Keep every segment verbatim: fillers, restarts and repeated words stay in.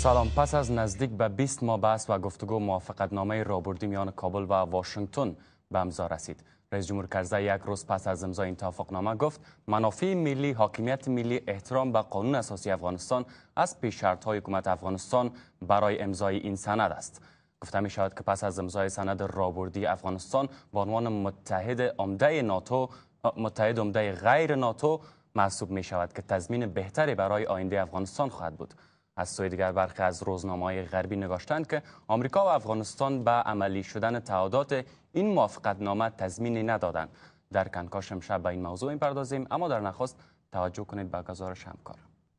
سلام. پس از نزدیک به بیست ماه بحث و گفتگو موافقتنامه راهبردی میان کابل و واشنگتن به امضا رسید. رئیس جمهور کرزی یک روز پس از امضای این توافقنامه گفت منافع ملی، حاکمیت ملی، احترام به قانون اساسی افغانستان از پیش شرط‌های حکومت افغانستان برای امضای این سند است. گفته می شود که پس از امضای سند راهبردی افغانستان به عنوان متحد عمده ناتو، متحد عمده غیر ناتو محسوب می شود که تضمین بهتری برای آینده افغانستان خواهد بود. از سوی دیگر برخی از روزنامه‌های غربی نگاشتند که آمریکا و افغانستان به عملی شدن تعهدات این موافقتنامه تضمینی ندادند. در کنکاش امشب به این موضوع می‌پردازیم، اما در نخست توجه کنید به گزارش همکار.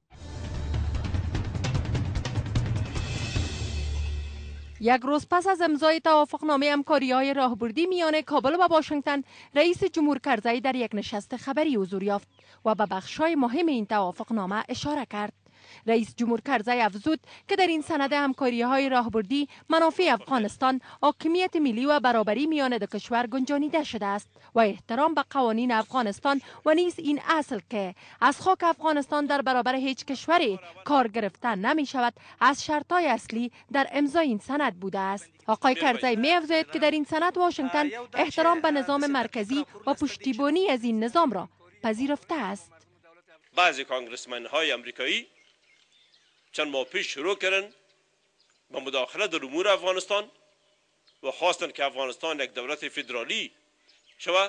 یک روز پس از امضای توافقنامه همکاری‌های راهبردی میان کابل و واشنگتن، رئیس جمهور کرزی در یک نشست خبری حضور یافت و به بخش‌های مهم این توافقنامه اشاره کرد. رئیس جمهور کرزی افزود که در این سند همکاری‌های راهبردی منافع افغانستان، حاکمیت ملی و برابری میان دو کشور گنجانیده شده است و احترام به قوانین افغانستان و نیز این اصل که از خاک افغانستان در برابر هیچ کشوری کار گرفتن نمی شود از شرط‌های اصلی در امضای این سند بوده است. آقای کرزی می افزاید که در این سند واشنگتن احترام به نظام مرکزی و پشتیبانی از این نظام را پذیرفته است. بعضی کانگرسمن‌های آمریکایی چند ماه پیش شروع کردن به مداخله در امور افغانستان و خواستند که افغانستان یک دولت فدرالی شود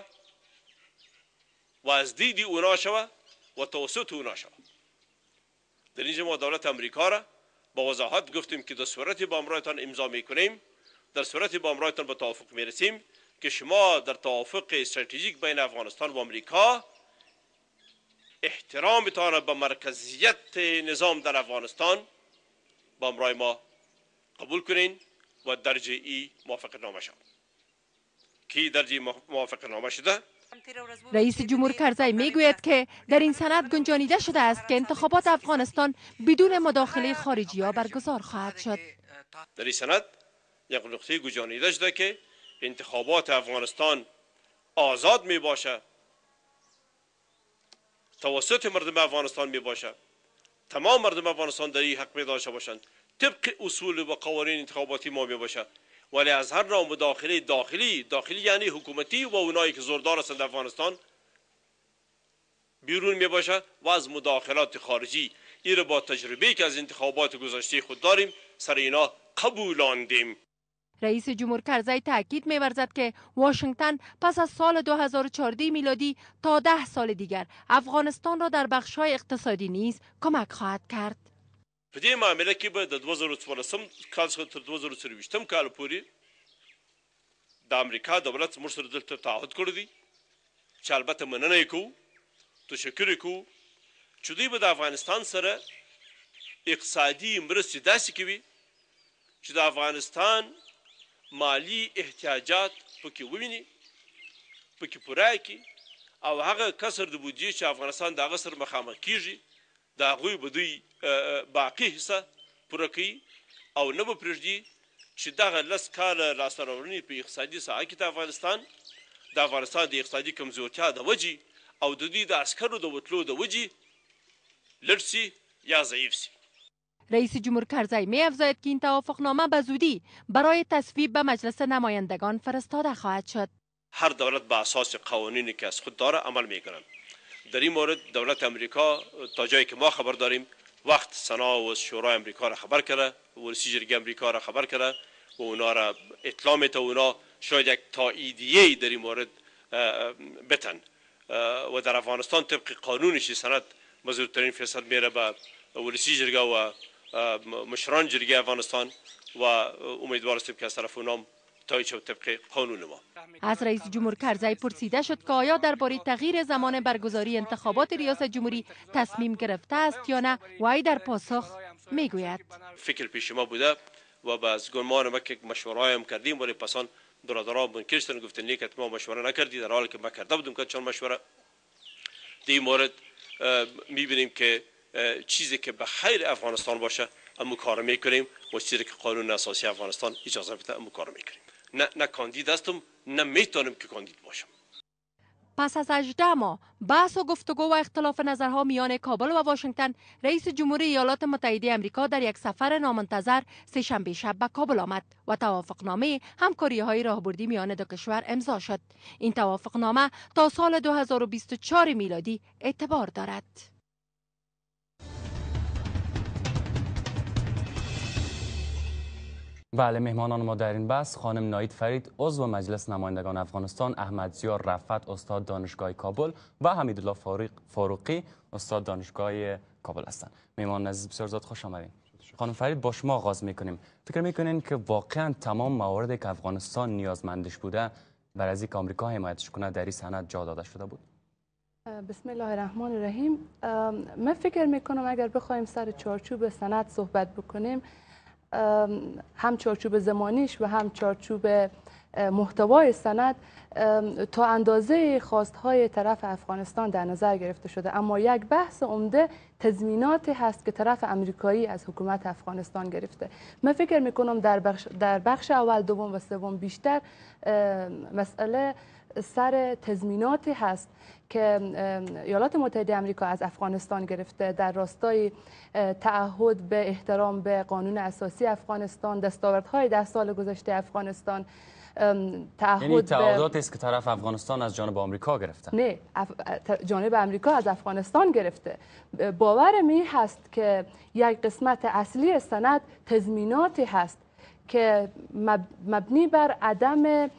و از دید اونا شود و توسط اونا شود. در اینجا ما دولت امریکا را با وضاحت گفتیم که در صورتی با امرایتان امضا میکنیم، در صورتی با امرایتان به توافق میرسیم که شما در توافق استراتژیک بین افغانستان و امریکا احترامتان به مرکزیت نظام در افغانستان با امرای ما قبول کنین و درجه ای موافقتنامه شد. کی درجه موافقتنامه شده؟ رئیس جمهور کرزی میگوید که در این سند گنجانیده شده است که انتخابات افغانستان بدون مداخله خارجی ها برگزار خواهد شد. در این سند یک نقطه گنجانیده شده که انتخابات افغانستان آزاد می باشه، توسط مردم افغانستان می باشه، تمام مردم افغانستان در این حق می داشته باشند، طبق اصول و قوانین انتخاباتی ما می باشه، ولی از هر نوع مداخله داخلی، داخلی یعنی حکومتی و اونایی که زوردار هستند افغانستان بیرون می باشه و از مداخلات خارجی. این را با تجربه‌ای که از انتخابات گذشته خود داریم سر اینا قبولاندیم. رئیس جمهور کرزی تاکید می‌ورزد که واشنگتن پس از سال دو هزار و چهارده میلادی تا ده سال دیگر افغانستان را در بخش‌های اقتصادی نیز کمک خواهد کرد. په دې معامله کې به د دوه زره څوارلسم کال څخه تر دوه زره څلوېښتم کال پورې د امریکا دولت موږ سره دلته تعهد کړی دی چې البته مننه یې کوو، تشکر یې کوو چې دوی به د افغانستان سره اقتصادي مرستې داسې کوي چې د افغانستان مالی احتیاجات پکې وویني، پکې پوره کړي او هغه کسر د بودجې چې افغانستان د هغه سره مخامخ کیږي د هغوی به دوی باقي حصه پوره کوي او نه به پرېږدي چې دغه لس کاله لاسته راوړنې په اقتصادي ساحه کې د افغانستان د افغانستان د اقتصادي کمزورتیا د وجې او د دوی د عسکرو د وتلو د وجې لږ سي یا ضعیف سي. رئیس جمهور کرزی می افزاید که این توافقنامه به زودی برای تصویب به مجلس نمایندگان فرستاده خواهد شد. هر دولت به اساس قوانینی که از خود داره عمل میکنند. در این مورد دولت امریکا تا جایی که ما خبر داریم وقت سنا و شورای امریکا را خبر کرده، ورسی جرگه امریکا را خبر کرده و اونا را اطلاع میته، اونا شاید یک تاییدیه در این مورد بتن و در افغانستان طبق قانونش سند مزورترین فیصد میره به ورسی جرگه و مشران جرگه افغانستان و امیدوار هستیم که از طرف اونام تایید شود طبق قانون ما. از رئیس جمهور کرزی پرسیده شد که آیا درباره تغییر زمان برگزاری انتخابات ریاست جمهوری تصمیم گرفته است یا نه، وی در پاسخ میگوید فکر پیش ما بوده و باز گمان ما که مشوره هم کردیم ولی پسان برادران منکر شدن، گفتن نیکت ما مشوره نکردید، در حالی که ما کرده بودیم که چون مشوره در این مورد میبینیم که چیزی که به خیر افغانستان باشه هم کار میکنیم و چیزی که قانون اساسی افغانستان اجازه بده هم کار میکنیم. نه نه کاندید هستم، نه میتونم که کاندید باشم. پس از هجده ماه بحث و گفتگو و اختلاف نظرها میان کابل و واشنگتن، رئیس جمهوری ایالات متحده آمریکا در یک سفر نامنتظر سه‌شنبه شب به کابل آمد و توافقنامه همکاری‌های راهبردی میان دو کشور امضا شد. این توافقنامه تا سال دو هزار و بیست و چهار میلادی اعتبار دارد. بله، مهمانان ما در این بحث خانم نایید فرید عضو مجلس نمایندگان افغانستان، احمد رفت استاد دانشگاه کابل و حمیدالله فاروقی استاد دانشگاه کابل هستند. مهمان عزیز بسیار زیاد خوش آمدید. خانم فرید، با شما آغاز میکنیم. فکر میکنین که واقعا تمام مواردی که افغانستان نیازمندش بوده برای از اینکه آمریکا حمایتش کنه در این سند جا داده شده بود؟ بسم الله الرحمن الرحیم. من فکر میکنم اگر بخوایم سر چارچوب سند صحبت بکنیم، هم چارچوب زمانیش و هم چارچوب محتوای سند تا اندازه خواستهای طرف افغانستان در نظر گرفته شده، اما یک بحث عمده تضمیناتی هست که طرف امریکایی از حکومت افغانستان گرفته. من فکر میکنم در بخش, در بخش اول، دوم و سوم بیشتر مسئله سر تضمیناتی هست که ایالات متحده آمریکا از افغانستان گرفته در راستای تعهد به احترام به قانون اساسی افغانستان، دستاوردهای ده سال گذشته افغانستان، تعهد یعنی تعهداتی است که طرف افغانستان از جانب آمریکا گرفته؟ نه، اف... جانب آمریکا از افغانستان گرفته. باورم این هست که یک قسمت اصلی سند تضمیناتی هست که مبنی بر عدم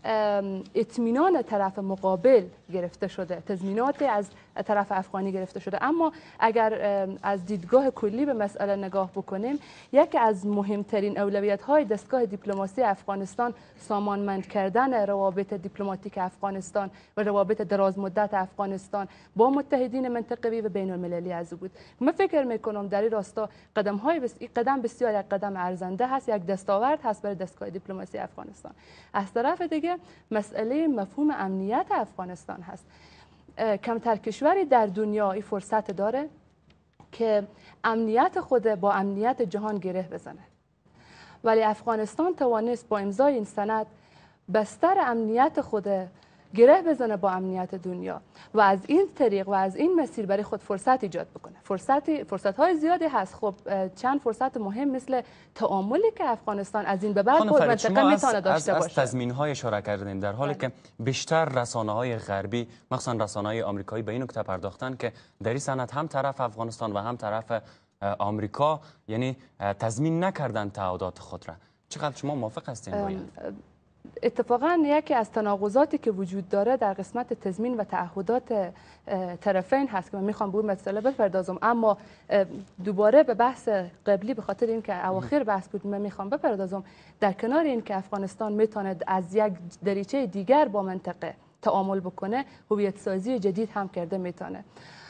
اطمینان طرف مقابل گرفته شده، تضمینات از طرف افغانی گرفته شده. اما اگر از دیدگاه کلی به مسئله نگاه بکنیم، یکی از مهمترین اولویت های دستگاه دیپلماسی افغانستان سامانمند کردن روابط دیپلماتیک افغانستان و روابط دراز مدت افغانستان با متحدین منطقوی و بین المللی از بود. من فکر میکنم در این راستا قدم های بس... قدم بسیار یک قدم ارزنده هست، یک دستاورد هست برای دستگاه دیپلماسی افغانستان. از طرف دیگه مسئله مفهوم امنیت افغانستان هست. کمتر کشوری در دنیا این فرصت داره که امنیت خود با امنیت جهان گره بزنه، ولی افغانستان توانست با امضای این سند بستر امنیت خود گره بزنه با امنیت دنیا و از این طریق و از این مسیر برای خود فرصت ایجاد بکنه. فرصت فرصت های زیادی هست. خب چند فرصت مهم مثل تعاملی که افغانستان از این به بعد با منطقه میتونه داشته باشه. از تضمین های اشاره کردیم، در حالی که بیشتر رسانه های غربی، مخصوصا رسانه های آمریکایی، به این نکته پرداختن که در این سند هم طرف افغانستان و هم طرف آمریکا یعنی تضمین نکردن تعهدات خود را. چقدر شما موافق هستین با این؟ اتفاقا یکی از تناقضاتی که وجود داره در قسمت تضمین و تعهدات طرفین هست که من میخوام به اون مسئله بپردازم، اما دوباره به بحث قبلی به خاطر اینکه اواخر بحث بود من میخوام بپردازم. در کنار اینکه افغانستان میتونه از یک دریچه دیگر با منطقه تعامل بکنه، هویت سازی جدید هم کرده میتونه.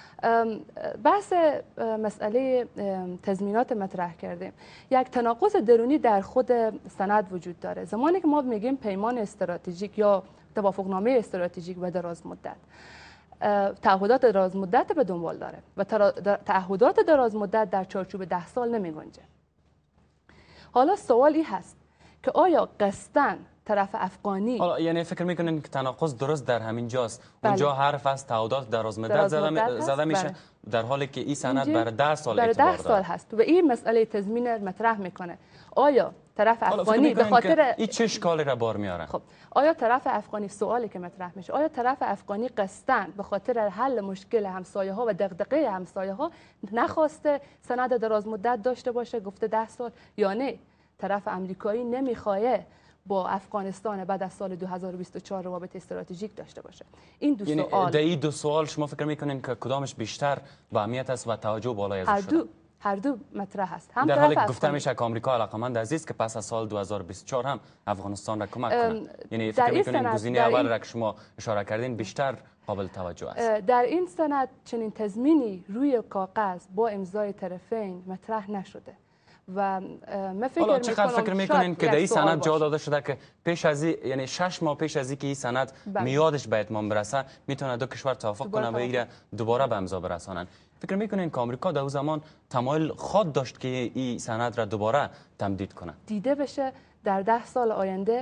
بحث مسئله تضمینات مطرح کردیم. یک تناقض درونی در خود سند وجود داره. زمانی که ما میگیم پیمان استراتژیک یا توافقنامه استراتژیک و دراز مدت، تعهدات دراز مدت به دنبال داره و تعهدات دراز مدت در چارچوب ده سال نمی گنجه. حالا سوال این هست که آیا قصداً طرف افغانی، حالا یعنی فکر میکنین که تناقض درست در همین جاست؟ بله. اونجا حرف از تعهدات دراز مدت زده, زده میشه، بله. در حالی که این سند برای ده سال اعتبار داره. سال هست و این مسئله تضمین مطرح میکنه. آیا طرف افغانی به خاطر این چه اشکالی را بار میاره؟ خب آیا طرف افغانی، سوالی که مطرح میشه، آیا طرف افغانی قصداً به خاطر حل مشکل همسایه ها و دغدغه همسایه ها نخواسته سند دراز مدت داشته باشه، گفته ده سال، یا نه طرف امریکایی نمیخواد با افغانستان بعد از سال دو هزار و بیست و چهار روابط استراتژیک داشته باشه؟ این دو یعنی سوال، در این دو سوال شما فکر میکنین که کدامش بیشتر با اهمیت است و توجه بالای هر ازش شده؟ دو هر دو مطرح است. هم در حالی که گفته افغانی... میشه که آمریکا علاقمند است که پس از سال دو هزار و بیست و چهار هم افغانستان را کمک کنه. یعنی فکر میکنین گزینه اول این... را که شما اشاره کردین بیشتر قابل توجه است؟ در این سند چنین تضمینی روی کاغذ با امضای طرفین مطرح نشده و من فکر حالا چقدر فکر میکنین که در این سند جا داده شده که پیش از این، یعنی شش ماه پیش از اینکه این سند میادش به اتمام برسه، میتونه دو کشور توافق کنه و این دوباره به امضا برسانن؟ فکر میکنین که آمریکا در اون زمان تمایل خود داشت که این سند را دوباره تمدید کنه؟ دیده بشه در ده سال آینده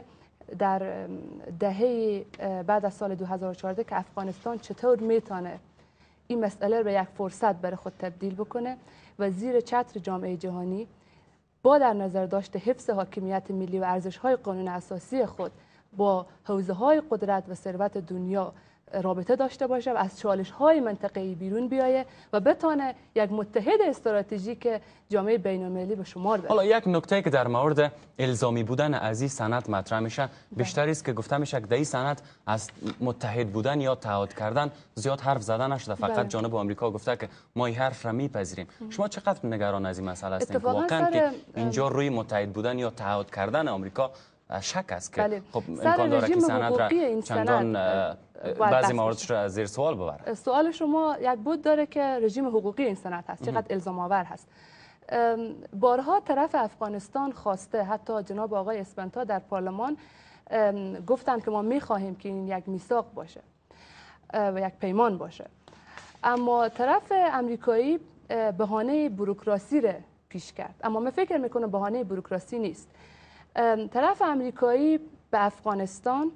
در دهه بعد از سال دو هزار و چهارده که افغانستان چطور میتونه این مسئله رو به یک فرصت برای خود تبدیل بکنه و زیر چتر جامعه جهانی با در نظر داشته حفظ حاکمیت ملی و ارزش‌های قانون اساسی خود با حوزه‌های قدرت و ثروت دنیا رابطه داشته باشه و از چالش‌های منطقه‌ای بیرون بیایه و بتونه یک متحد استراتژیک جامعه بین‌المللی به شمار بره. حالا یک نکته که در مورد الزامی بودن از این سند مطرح میشه بیشتر است که گفته میشه که در این سند از متحد بودن یا تعهد کردن زیاد حرف زده نشده، فقط بله. جانب آمریکا گفته که ما این حرف را میپذیریم. شما چقدر نگران از این مسئله هستید که واقعا که اینجا روی متحد بودن یا تعهد کردن آمریکا شک است که بله. خب امکان داره که سند را چندان بعضی موردش را زیر سوال ببره؟ سوال شما یک بود داره که رژیم حقوقی این سند هست چقدر الزام آور هست. بارها طرف افغانستان خواسته، حتی جناب آقای اسپنتا در پارلمان گفتند که ما میخواهیم که این یک میثاق باشه و یک پیمان باشه، اما طرف امریکایی بهانه بوروکراسی را پیش کرد. اما من فکر میکنم بهانه بوروکراسی نیست. طرف امریکایی به افغانستان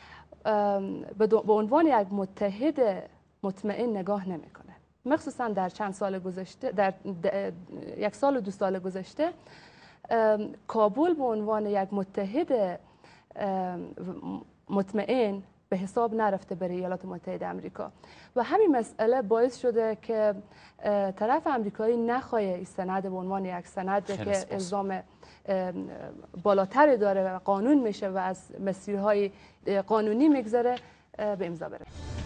به عنوان یک متحد مطمئن نگاه نمیکنه، مخصوصا در چند سال گذشته، در یک سال و دو سال گذشته کابل به عنوان یک متحد مطمئن به حساب نرفته برای ایالات متحده آمریکا و همین مسئله باعث شده که طرف امریکایی نخواهه این سند به عنوان یک سند که الزام بالاتری داره و قانون میشه و از مسیرهای قانونی میگذره به امضا بره.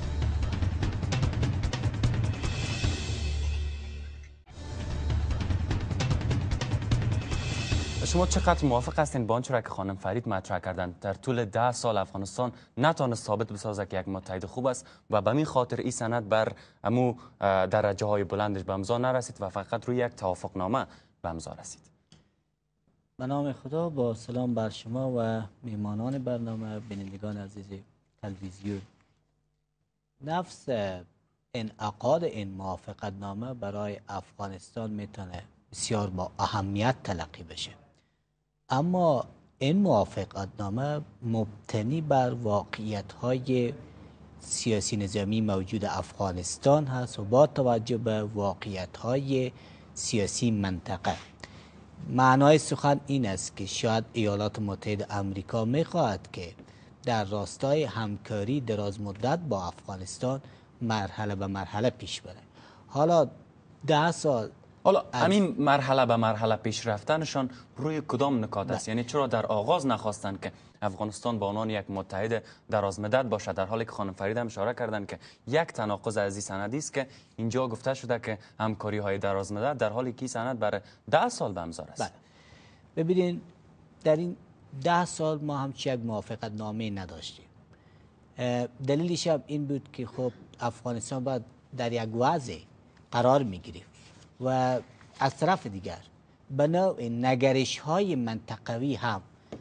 شما چقدر موافق هستین با آنچه را که خانم فرید مطرح کردند؟ در طول ده سال افغانستان نتوانست ثابت بسازد که یک متحد خوب است و به این خاطر این سند بر امو درجه های بلندش به امضا نرسید و فقط روی یک توافقنامه به امضا رسید. به نام خدا، با سلام بر شما و میهمانان برنامه، بینندگان عزیز تلویزیون. نفس انعقاد این موافقتنامه برای افغانستان میتونه بسیار با اهمیت تلقی بشه، اما این موافقتنامه مبتنی بر واقعیت‌های سیاسی نظامی موجود افغانستان هست و با توجه به واقعیت‌های سیاسی منطقه. معنای سخن این است که شاید ایالات متحده آمریکا می‌خواهد که در راستای همکاری دراز مدت با افغانستان مرحله به مرحله پیش بره. حالا ده سال حالا همین مرحله به مرحله پیش رفتنشان روی کدام نکات است؟ یعنی چرا در آغاز نخواستند که افغانستان با عنوان یک متحد درازمدت باشد، در حالی که خانم فرید هم اشاره کردند که یک تناقض از این سندی است که اینجا گفته شده که همکاری های درازمدت، در حالی که سند برای ده سال به امضا است. ببینید در این ده سال ما هم یک موافقت نامه نداشتیم. دلیلش هم این بود که خب افغانستان باید در یک وضع قرار میگیره و از طرف دیگر به نوع نگرش های منطقوی هم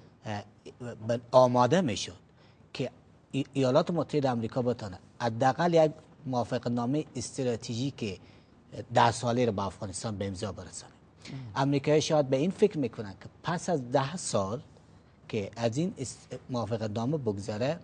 آماده میشد که ایالات متحده آمریکا بتونه حداقل یک موافقتنامه استراتژیک ده ساله رو با افغانستان به امضا برسونه. امریکایی شاید به این فکر میکنن که پس از ده سال که از این موافقتنامه بگذره،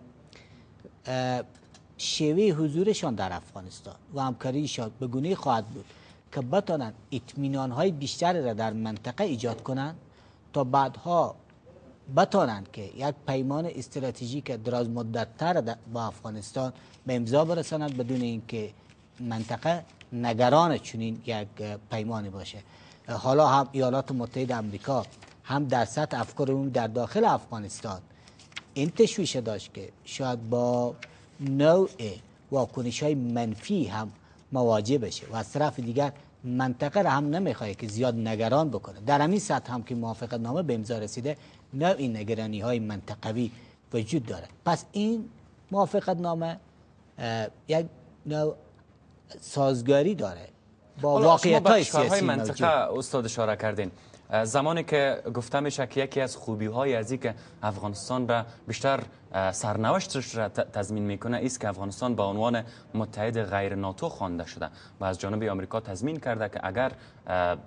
شیوه حضورشان در افغانستان و همکاریشان به گونه خواهد بود که بتونن اطمینان های بیشتری را در منطقه ایجاد کنند تا بعدها بتونن که یک پیمان استراتژیک دراز مدت تر با افغانستان به امضا برسانند بدون اینکه منطقه نگران چنین یک پیمانی باشه. حالا هم ایالات متحده آمریکا هم در سطح افکار عمومی در داخل افغانستان این تشویش داشت که شاید با نوع واکنش های منفی هم مواجه بشه و از طرف دیگر منطقه را هم نمیخواد که زیاد نگران بکنه. در همین سطح هم که موافقت نامه به امضا رسیده، نوع این نگرانی های منطقوی وجود داره. پس این موافقت نامه یک نوع سازگاری داره با واقعیت های سیاسی منطقه. استاد اشاره کردین زمانی که گفته میشه که یکی از خوبی های از که افغانستان را بیشتر سرنوشتش را تضمین میکنه است که افغانستان به عنوان متحد غیر ناتو خوانده شده و از جانب آمریکا تضمین کرده که اگر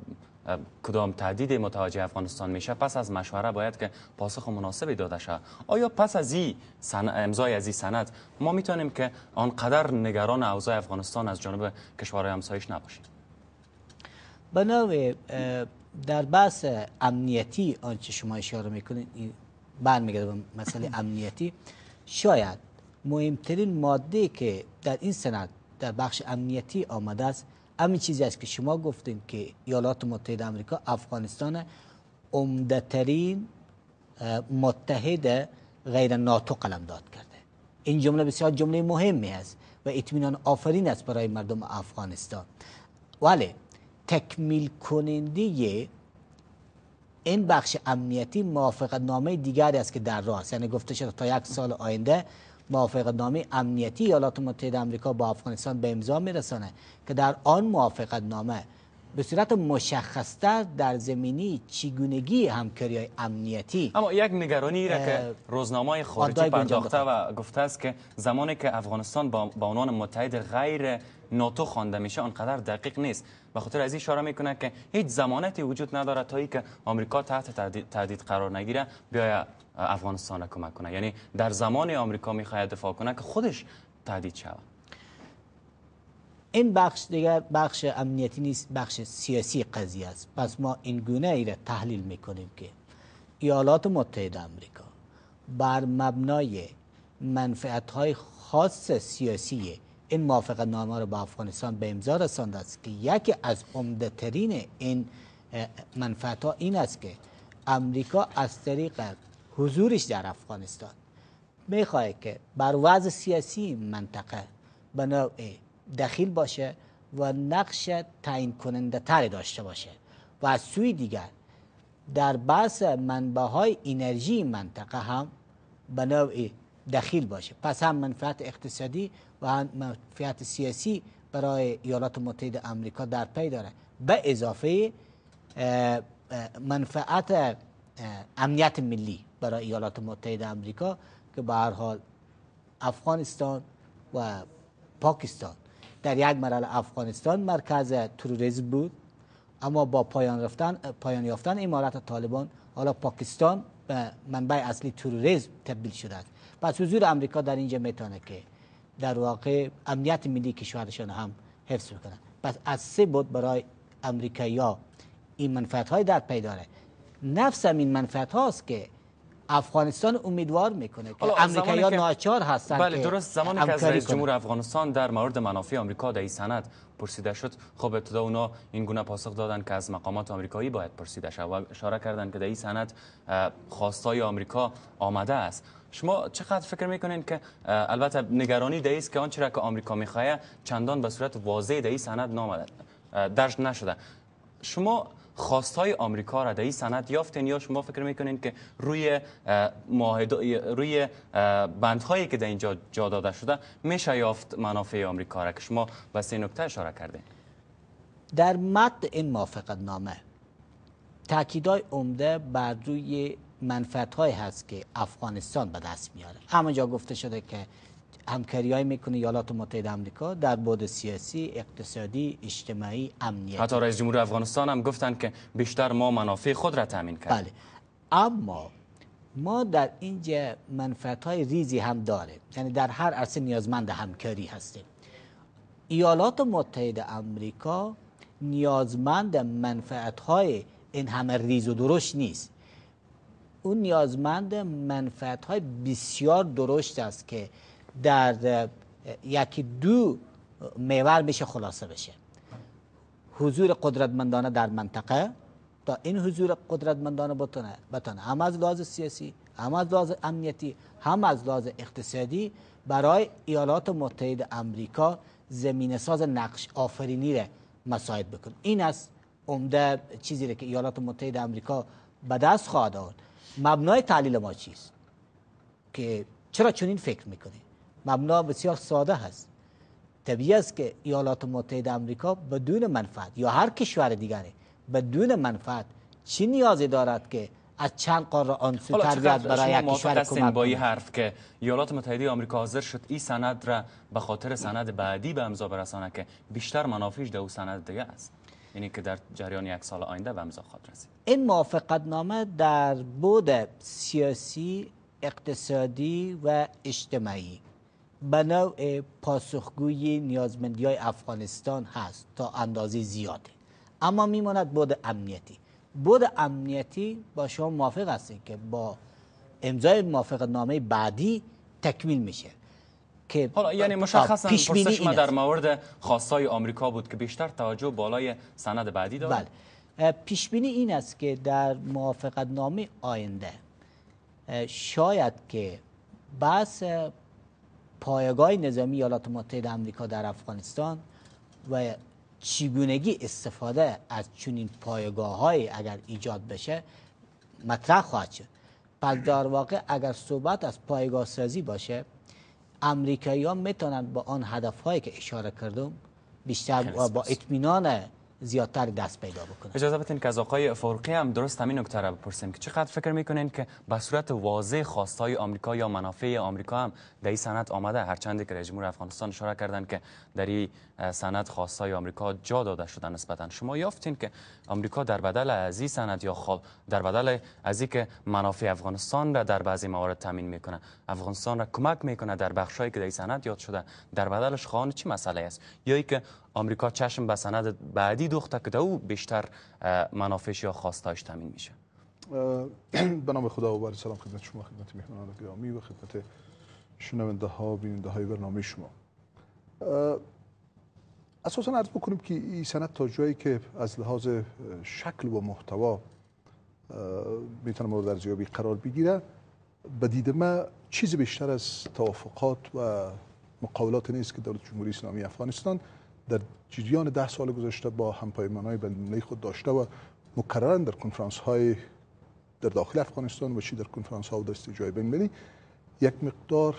کدام تهدید متوجه افغانستان میشه، پس از مشوره باید که پاسخ مناسبی داده شود. آیا پس از این امضای از این سند ما میتونیم که آنقدر نگران اوضاع افغانستان از جانب کشورهای همسایش نباشیم؟ بنابراین در بحث امنیتی آنچه شما اشاره میکنید برمیگرده به مسئله امنیتی. شاید مهمترین ماده که در این سند در بخش امنیتی آمده است همین چیزی است که شما گفتین که ایالات متحده آمریکا افغانستان عمده ترین متحد غیر ناتو قلمداد کرده. این جمله بسیار جمله مهمی است و اطمینان آفرین است برای مردم افغانستان. ولی تکمیل کننده این بخش امنیتی موافقت نامه دیگری است که در راه است. یعنی گفته شده تا یک سال آینده موافقت نامه امنیتی ایالات متحده آمریکا با افغانستان به امضا میرسانه که در آن موافقت نامه به صورت مشخصتر در زمینی چگونگی همکاری های امنیتی. اما یک نگرانی را که روزنامه خارجی پرداخته و گفته است که زمانی که افغانستان با عنوان متحد غیر ناتو خوانده میشه آنقدر دقیق نیست. به خاطر از این اشاره میکنه که هیچ ضمانتی وجود نداره تا ای که آمریکا تحت تهدید قرار نگیره بیاید افغانستان را کمک کنه. یعنی در زمان آمریکا میخواهد دفاع کنه که خودش تهدید شود. این بخش دیگر بخش امنیتی نیست، بخش سیاسی قضیه است. پس ما این گونه ای را تحلیل میکنیم که ایالات متحده آمریکا بر مبنای منفعت‌های خاص سیاسی این موافقت نامه را با افغانستان به امضا رسانده است که یکی از عمده ترین این منفعت‌ها این است که امریکا از طریق حضورش در افغانستان میخواهد که بر وضع سیاسی منطقه به نوع دخیل باشه و نقش تعیین کننده تری داشته باشه و از سوی دیگر در بحث منبع‌های انرژی منطقه هم به نوع دخیل باشه. پس هم منفعت اقتصادی و هم منفعت سیاسی برای ایالات متحده آمریکا در پی داره، به اضافه منفعت امنیت ملی برای ایالات متحده آمریکا که به هر حال افغانستان و پاکستان در یک مرحله افغانستان مرکز تروریسم بود، اما با پایان رفتن پایان یافتن امارت طالبان حالا پاکستان به منبع اصلی تروریسم تبدیل شده است. پس حضور امریکا در اینجا میتونه که در واقع امنیت ملی کشورشان هم حفظ بکنه. پس از سه بود برای امریکایی‌ها این منفعت های در پی داره. نفس این منفعت هاست که افغانستان امیدوار میکنه که امریکایی‌ها ناچار هستند. بله درست. زمانی که از رئیس جمهور افغانستان در مورد منافع آمریکا در این سند پرسیده شد، خب ابتدا اونا این گونه پاسخ دادن که از مقامات آمریکایی باید پرسیده شود و اشاره کردن که در این سند خواستای آمریکا آمده است. شما چقدر فکر میکنین که البته نگرانی در است که آنچه را که آمریکا میخواد چندان به صورت واضح در این سند نامده درج نشده. شما خواستای آمریکا را در این سند یافتین یا شما فکر میکنین که روی معاهده روی بندهایی که در اینجا جا داده شده میشه یافت منافع آمریکا را که شما به این نکته اشاره کردین؟ در متن این موافقت نامه تاکیدهای عمده بر روی منفعت‌هایی هست که افغانستان به دست میاره. همونجا گفته شده که همکاری‌های میکنه ایالات متحده آمریکا در بعد سیاسی، اقتصادی، اجتماعی، امنیتی. حتی رئیس جمهور افغانستان هم گفتن که بیشتر ما منافع خود را تامین کردیم. بله. اما ما در اینجا منفعت‌های ریزی هم داره. یعنی در هر عرصه نیازمند همکاری هستیم. ایالات متحده آمریکا نیازمند منفعت‌های این همه ریز و درشت نیست. اون نیازمند منفعت‌های بسیار درشت است که در یکی دو محور میشه خلاصه بشه. حضور قدرتمندانه در منطقه، تا این حضور قدرتمندانه بتونه بتونه هم از لحاظ سیاسی، هم از لحاظ امنیتی، هم از لحاظ اقتصادی برای ایالات متحده آمریکا زمینه ساز نقش آفرینی را مساعد بکنه. این است عمده چیزی را که ایالات متحده آمریکا به دست خواهد آورد. مبنای تحلیل ما چیست؟ که چرا چنین فکر میکنه؟ مبنا بسیار ساده هست. طبیعی است که ایالات متحده آمریکا بدون منفعت یا هر کشور دیگری بدون منفعت چی نیازی دارد که از چند قاره آنسو تربیت برای یک کشور کمک با این حرف که ایالات متحده آمریکا حاضر شد این سند را به خاطر سند بعدی به امضا برسانه که بیشتر منافعش در اون سند دیگه است؟ یعنی که در جریان یک سال آینده به امضا خواهد رسید. این موافقتنامه در بود سیاسی، اقتصادی و اجتماعی به نوع پاسخگوی نیازمندی های افغانستان هست تا اندازه زیاده، اما میماند بود امنیتی. بود امنیتی با شما موافق هستید که با امضای موافقتنامه بعدی تکمیل میشه که حالا یعنی مشخصا پرسش ما در است. مورد خواستای آمریکا بود که بیشتر توجه بالای سند بعدی داره. بله، پیش بینی این است که در موافقتنامه آینده شاید که بحث پایگاه نظامی ایالات متحده آمریکا در افغانستان و چگونگی استفاده از چنین پایگاه‌های اگر ایجاد بشه مطرح خواهد شد. پس در واقع اگر صحبت از پایگاه سازی باشه، امریکایی‌ها میتونن با آن هدف‌هایی که اشاره کردم بیشتر و با اطمینان زیادتر دست پیدا بکنه. اجازه بدین که از آقای فاروقی هم درست همین نکته را بپرسیم که چقدر فکر میکنین که به صورت واضح خواستای آمریکا یا منافع آمریکا هم در این سند آمده، هرچند که رئیس جمهور افغانستان اشاره کردن که در این سند خواستای آمریکا جا داده شده نسبتا. شما یافتین که آمریکا در بدل از این سند یا خب در بدل از اینکه منافع افغانستان را در بعضی موارد تامین میکنه، افغانستان را کمک میکنه در بخشایی که در این سند یاد شده، در بدلش خواهان چی مسئله است؟ یا اینکه آمریکا چشم به سند بعدی دوخته که او بیشتر منافعش یا خواستایش تامین میشه؟ به نام خدا و بر سلام خدمت شما، خدمت مهمانان گرامی و خدمت شنونده ها و بیننده های برنامه شما. اساسا عرض بکنیم که این سند تا جایی که از لحاظ شکل و محتوا میتونه مورد ارزیابی قرار بگیره، به دید من چیز بیشتر از توافقات و مقاولات نیست که دولت جمهوری اسلامی افغانستان در جریان ده سال گذشته با همپایمان‌های بین‌المللی خود داشته و مکرراً در کنفرانس‌های در داخل افغانستان و چی در کنفرانس‌ها و دستجوهای بین‌المللی یک مقدار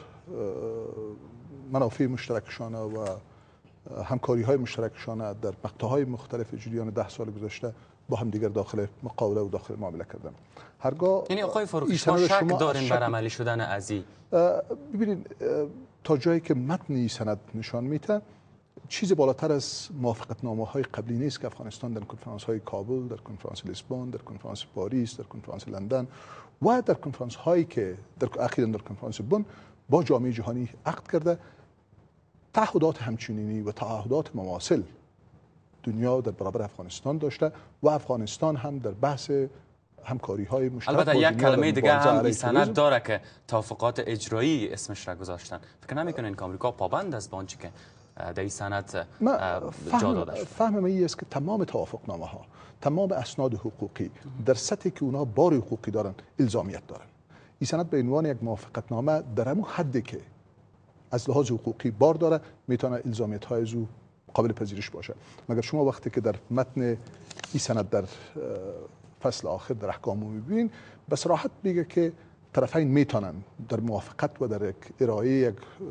منافع مشترکشانه و همکاری‌های مشترکشانه در مقطع‌های مختلف جریان ده سال گذشته با هم دیگر داخل مقاوله و داخل معامله کردن. هرگاه یعنی آقای فاروقی شما شک دارین بر عملی شدن از این؟ ببینید تا جایی که متن این سند نشان میده چیز بالاتر از موافقتنامه‌های قبلی نیست که افغانستان در کنفرانس‌های کابل، در کنفرانس لیسبون، در کنفرانس پاریس، در کنفرانس لندن و در کنفرانس‌هایی که در اخیراً در کنفرانس بن با جامعه جهانی عقد کرده. تعهدات همچنینی و تعهدات مماثل دنیا در برابر افغانستان داشته و افغانستان هم در بحث همکاری‌های مشترک. البته یک کلمه دیگه هم این سند داره که توافقات اجرایی اسمش را گذاشتن. فکر نمی‌کنین که آمریکا پابند است به آنچه که در این سند جا داده شده؟ فهم من این است که تمام توافقنامه ها، تمام اسناد حقوقی در سطحی که اونها بار حقوقی دارن الزامیت دارن. این سند به عنوان یک موافقتنامه در همون حدی که از لحاظ حقوقی بار داره میتونه الزامیت های از او قابل پذیرش باشه. مگر شما وقتی که در متن این سند در فصل آخر در احکام میبینین به صراحت میگه که طرفین میتونن در موافقت و در ارائه یک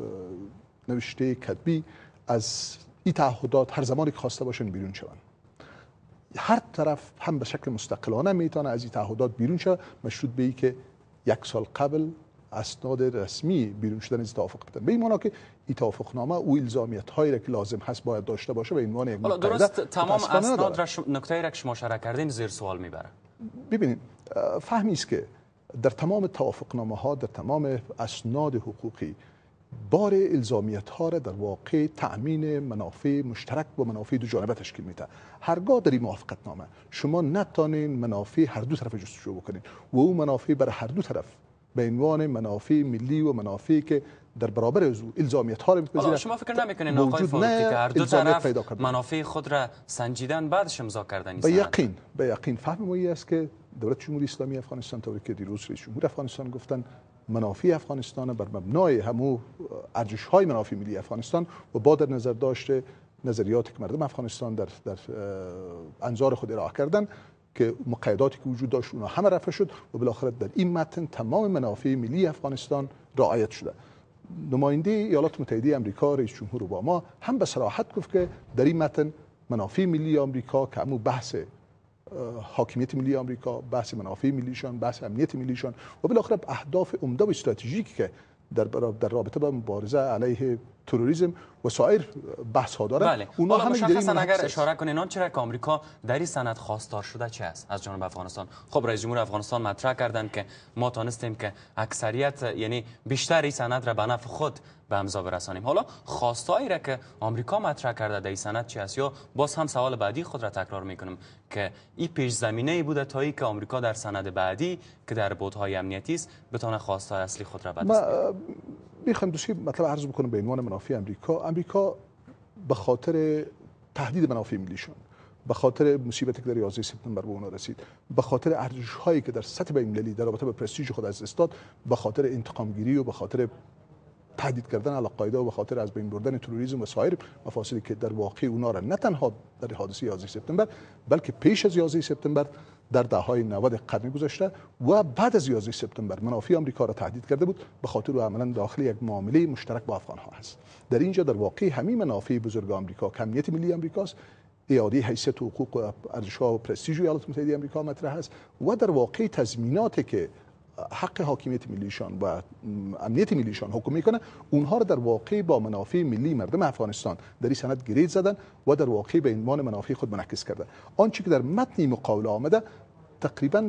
نوشته کتبی از این تعهدات هر زمانی که خواسته باشن بیرون شوند. هر طرف هم به شکل مستقلانه میتونه از این تعهدات بیرون شه، مشروط به این که یک سال قبل اسناد رسمی بیرون شدن از توافق بدن. به این معنی که این توافقنامه او الزامیت هایی را که لازم هست باید داشته باشه به عنوان یک مقرره. درست تمام اسناد را نکته را که شما اشاره کردین زیر سوال میبره. ببینید فهمی است که در تمام توافقنامه ها، در تمام اسناد حقوقی بار الزامیت ها را در واقع تأمین منافع مشترک و منافع دو جانبه تشکیل میده. هرگاه در این موافقتنامه شما نتانین منافع هر دو طرف جستجو بکنین و او منافع برای هر دو طرف به عنوان منافع ملی و منافعی که در برابر از او الزامیت ها را میپذیره. شما فکر نمیکنین آقای فاروقی که هر دو طرف منافع خود را سنجیدن بعدش امضا کردن؟ به یقین به یقین فهم ما است که دولت جمهوری اسلامی افغانستان طوری که دیروز رئیس جمهور افغانستان گفتن منافع افغانستان بر مبنای همو ارزش های منافع ملی افغانستان و با در نظر داشته نظریاتی که مردم افغانستان در در انظار خود ارائه کردن که مقیداتی که وجود داشت اونها همه رفع شد و بالاخره در این متن تمام منافع ملی افغانستان رعایت شده. نماینده ایالات متحده آمریکا رئیس جمهور اوباما هم به صراحت گفت که در این متن منافع ملی آمریکا که همون بحث حاکمیت ملی آمریکا، بحث منافع ملیشان، بحث امنیت ملیشان و بالاخره اهداف عمده و استراتژیکی که در در رابطه با مبارزه علیه تروریسم و سایر بحث ها داره. بله. اونا هم مشخصا اگر است. اشاره کنین آن چرا که آمریکا در این سند خواستار شده چه است از جانب افغانستان؟ خب رئیس جمهور افغانستان مطرح کردند که ما تانستیم که اکثریت یعنی بیشتر این سند را به نفع خود به امضا برسانیم. حالا خواستایی را که آمریکا مطرح کرده در این سند چی است؟ یا باز هم سوال بعدی خود را تکرار میکنم که این پیش زمینه بود تا ای که آمریکا در سند بعدی که در بودهای امنیتی است بتونه خواستای اصلی خود را به دست بیاره. میخوام دوستی مطلب عرض بکنم به عنوان منافع امریکا. امریکا به خاطر تهدید منافع ملیشون، به خاطر مصیبتی که در یازده سپتامبر به اونا رسید، به خاطر ارزش‌هایی که در سطح بین‌المللی در رابطه با پرستیژ خود از دست داد، به خاطر انتقام‌گیری و به خاطر تهدید کردن القاعده و به خاطر از بین بردن تروریسم و سایر مفاسدی که در واقع اونا را نه تنها در حادثه یازده سپتامبر بلکه پیش از یازده سپتامبر در دهه‌های نود قرن گذشته و بعد از یازده سپتامبر منافع آمریکا را تهدید کرده بود، به خاطر عملاً داخل یک معامله مشترک با افغان‌ها هست. در اینجا در واقع همین منافع بزرگ آمریکا، امنیت ملی آمریکاست، اعاده حیثیت و حقوق و ارزش‌ها و پرستیژ ایالات متحده آمریکا مطرح است و در واقع تضمیناتی که حق حاکمیت ملیشان و امنیت ملیشان حکم میکنه اونها را در واقع با منافع ملی مردم افغانستان در این سند گرید زدن و در واقع به عنوان منافع خود منعکس کرده. آنچه که در متن مقاوله آمده تقریبا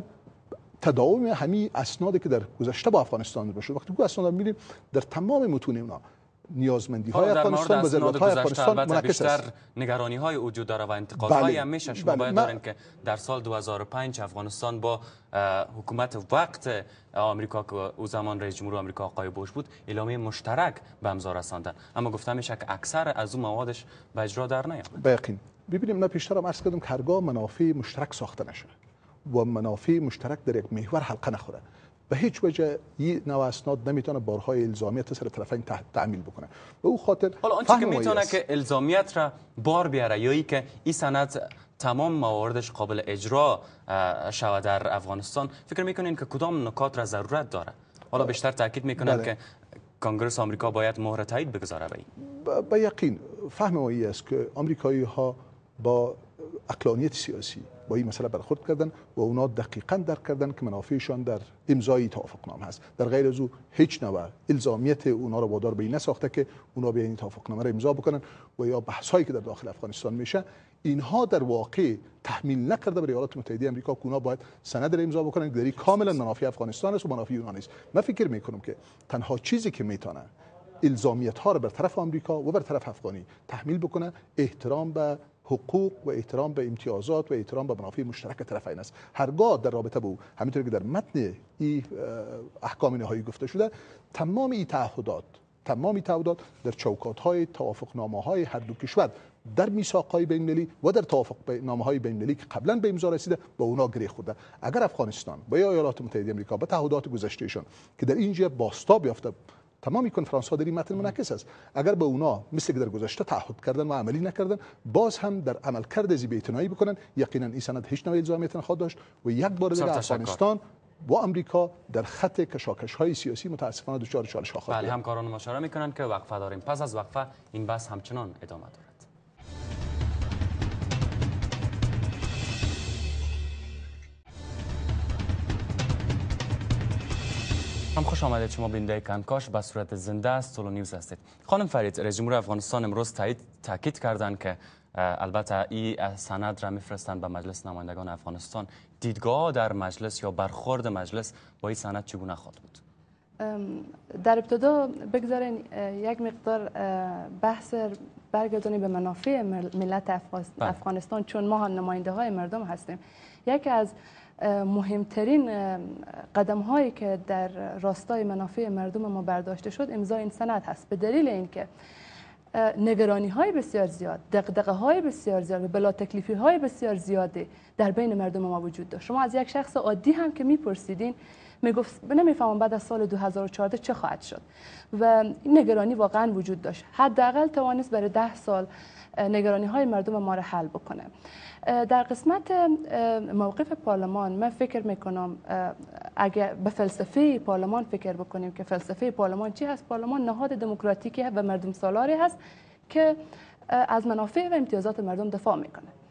تداوم همین اسنادی که در گذشته با افغانستان باشه. وقتی که اسناد می‌بینیم در تمام متون اونا نیازمندی های افغانستان و ضرورت های افغانستان منعکس است. نگرانی های وجود داره و انتقادهای بله. هم میشه. شما بله. باید دارین که در سال دو هزار و پنج افغانستان با حکومت وقت آمریکا که او زمان رئیس جمهور آمریکا آقای بوش بود اعلامیه مشترک به امضا رساندن، اما گفته میشه که اکثر از اون موادش به اجرا در نیامد. به یقین. ببینیم من پیشتر هم عرض کردم که هرگاه منافع مشترک ساخته نشه و منافع مشترک در یک محور حلقه نخوره به هیچ وجه این نوع اسناد نمیتونه بارهای الزامیت سر طرفین تعمیل بکنه. به او خاطر حالا آنچه که میتونه که الزامیت را بار بیاره یا ای که این سند تمام مواردش قابل اجرا شود در افغانستان، فکر میکنین که کدام نکات را ضرورت داره؟ حالا بیشتر تاکید میکنن که کنگره آمریکا باید مهر تایید بگذاره به این. به یقین فهم ما است که آمریکایی ها با عقلانیت سیاسی با این مسئله برخورد کردن و اونا دقیقاً درک کردن که منافعشان در امضای توافقنامه هست. در غیر از او هیچ نوع الزامیت اونا را وادار به این نساخته که اونا به این توافقنامه را امضا بکنن و یا بحث‌هایی که در داخل افغانستان میشه اینها در واقع تحمیل نکرده به ایالات متحده آمریکا که اونا باید سند را امضا بکنن که در کاملا منافع افغانستان است و منافع اونا است. من فکر میکنم که تنها چیزی که میتونه الزامیت ها را بر طرف آمریکا و بر طرف افغانی تحمیل بکنه احترام به حقوق و احترام به امتیازات و احترام به منافع مشترک طرفین است. هرگاه در رابطه با او همینطور که در متن این احکام نهایی گفته شده تمام این تعهدات تمام این تعهدات در چوکات های توافقنامه های هر دو کشور در میثاق های بین المللی و در توافقنامه های بین المللی که قبلا به امضا رسیده با اونا گره خورده. اگر افغانستان با ایالات متحده آمریکا به تعهدات گذشتهشان که در اینجا بازتاب یافته تمامی کنفرانس ها در این متن منعکس است، اگر به اونا مثل که در گذشته تعهد کردن و عملی نکردن باز هم در عملکرد ذی بی‌اعتنایی بکنن یقینا این سند هیچ نوع الزامیت نخواهد داشت و یک بار دیگر افغانستان و آمریکا در خط کشاکش های سیاسی متاسفانه دچار چالش ها خواهد. بله همکاران مشاوره میکنن که وقفه داریم. پس از وقفه این بحث همچنان ادامه دارد. هم خوش آمدید. شما بیننده کنکاش به صورت زنده است تولونیوز هستید. خانم فرید، رئیس جمهور افغانستان امروز تاکید کردند که البته این سند را میفرستند به مجلس نمایندگان افغانستان. دیدگاه در مجلس یا برخورد مجلس با این سند چگونه خواهد بود؟ در ابتدا بگذارین یک مقدار بحث برگردونیم به منافع ملت افغانستان چون ما نماینده های مردم هستیم. یکی از مهمترین قدم هایی که در راستای منافع مردم ما برداشته شد امضای این سند هست، به دلیل اینکه نگرانی های بسیار زیاد، دغدغه های بسیار زیاد، بلا تکلیفی های بسیار زیاده در بین مردم ما وجود داشت. شما از یک شخص عادی هم که میپرسیدین میگفت نمیفهمم بعد از سال دو هزار و چهارده چه خواهد شد و این نگرانی واقعا وجود داشت. حداقل توانست برای ده سال نگرانی های مردم ما را حل بکنه. در قسمت موقف پارلمان من فکر میکنم اگر به فلسفه پارلمان فکر بکنیم که فلسفه پارلمان چی هست؟ پارلمان نهاد دموکراتیکی و مردم سالاری هست که از منافع و امتیازات مردم دفاع میکنه.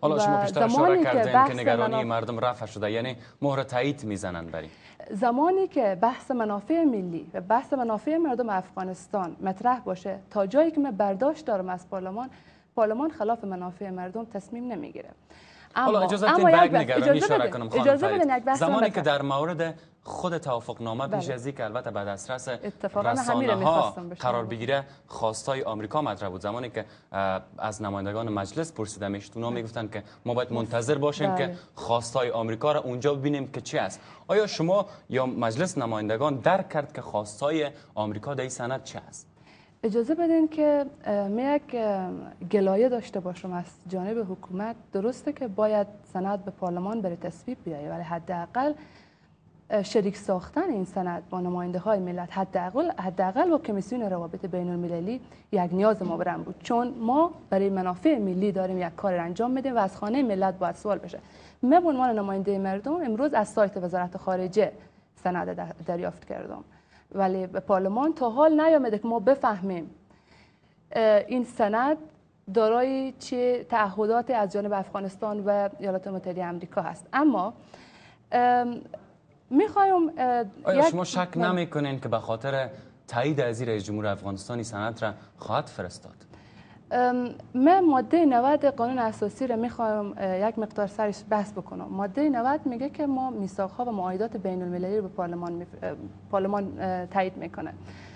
حالا شما پیشتر اشاره کردین که نگرانی مناف... مردم رفع شده، یعنی مهر تایید میزنن برای زمانی که بحث منافع ملی و بحث منافع مردم افغانستان مطرح باشه، تا جایی که من برداشت دارم از پارلمان، پارلمان خلاف منافع مردم تصمیم نمیگیره. حالا اجازه بدین به یک نگرانی اشاره کنم خانم فرید. زمانی که در مورد خود توافقنامه پیش از اینکه البته بعد از دسترس رسانه‌ها قرار بگیره خواستای آمریکا مطرح بود، زمانی که از نمایندگان مجلس پرسیده میشد اونا میگفتن که ما باید منتظر باشیم که خواستای آمریکا را اونجا ببینیم که چی است. آیا شما یا مجلس نمایندگان درک کرد که خواستای آمریکا در این سند چی است؟ اجازه بدین که من یک گلایه داشته باشم از جانب حکومت. درسته که باید سند به پارلمان برای تصویب بیاید، ولی حداقل شریک ساختن این سند با نماینده های ملت حداقل حداقل با کمیسیون روابط بین المللی یک نیاز ما برام بود، چون ما برای منافع ملی داریم یک کار انجام میدیم و از خانه ملت باید سوال بشه. من به عنوان نماینده مردم امروز از سایت وزارت خارجه سند دریافت کردم، ولی به پارلمان تا حال نیامده که ما بفهمیم این سند دارای چه تعهدات از جانب افغانستان و ایالات متحده آمریکا هست. اما میخوایم آیا شما شک نمیکنین که به خاطر تایید از رئیس جمهور افغانستان سند را خواهد فرستاد؟ من ماده نود قانون اساسی را میخوایم یک مقدار سرش بحث بکنم. ماده نود میگه که ما میثاق‌ها و معاهدات بین المللی رو به پارلمان می... پارلمان تایید میکنه.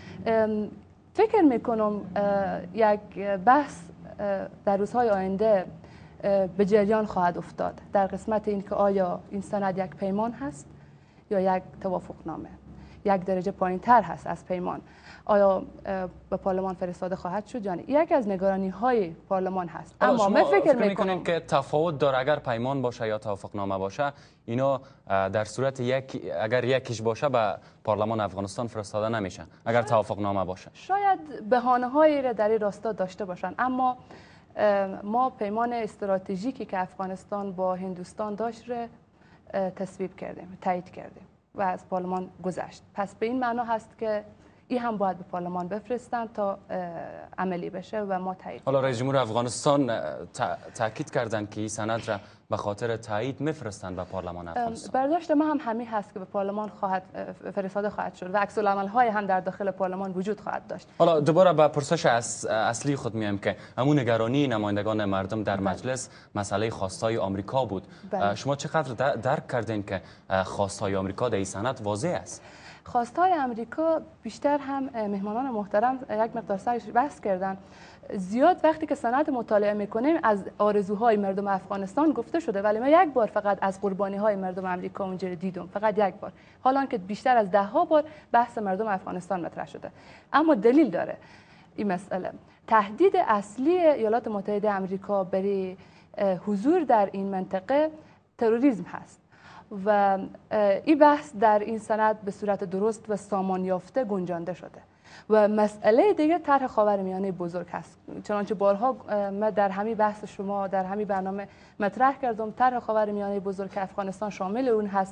فکر میکنم یک بحث در روزهای آینده به جریان خواهد افتاد در قسمت این که آیا این سند یک پیمان هست یا یک توافقنامه، یک درجه پایین تر هست از پیمان، آیا به پارلمان فرستاده خواهد شد یا نه. یک از نگرانی های پارلمان هست. اما من فکر میکنم که تفاوت داره اگر پیمان باشه یا توافقنامه باشه، اینا در صورت یک اگر یکیش باشه به پارلمان افغانستان فرستاده نمیشه اگر توافقنامه باشه. شاید بهانه هایی را در این راستا داشته باشن، اما ما پیمان استراتژیکی که افغانستان با هندوستان داشت را تصویب کردیم، تایید کردیم و از پارلمان گذشت. پس به این معنا هست که این هم باید به پارلمان بفرستن تا عملی بشه و ما تایید. حالا رئیس جمهور افغانستان تاکید کردن که این سند را به خاطر تایید میفرستند به پارلمان افغانستان. برداشت ما هم همین هست که به پارلمان خواهد فرستاده خواهد شد و عکس العمل های هم در داخل پارلمان وجود خواهد داشت. حالا دوباره به پرسش اصلی خود میام که همون نگرانی نمایندگان مردم در مجلس مسئله خواستای آمریکا بود. بله. شما چقدر درک کردین که خواستای آمریکا در این سند واضح است؟ خواستای آمریکا بیشتر هم مهمانان محترم یک مقدار سرش بحث کردن. زیاد وقتی که سند مطالعه میکنیم از آرزوهای مردم افغانستان گفته شده، ولی من یک بار فقط از قربانی های مردم آمریکا اونجا دیدم، فقط یک بار، حالا که بیشتر از ده ها بار بحث مردم افغانستان مطرح شده. اما دلیل داره این مسئله. تهدید اصلی ایالات متحده آمریکا برای حضور در این منطقه تروریسم هست و این بحث در این سند به صورت درست و سامان یافته گنجانده شده. و مسئله دیگه طرح خاورمیانه بزرگ هست، چنانچه بارها من در همین بحث شما در همین برنامه مطرح کردم. طرح خاورمیانه بزرگ که افغانستان شامل اون هست،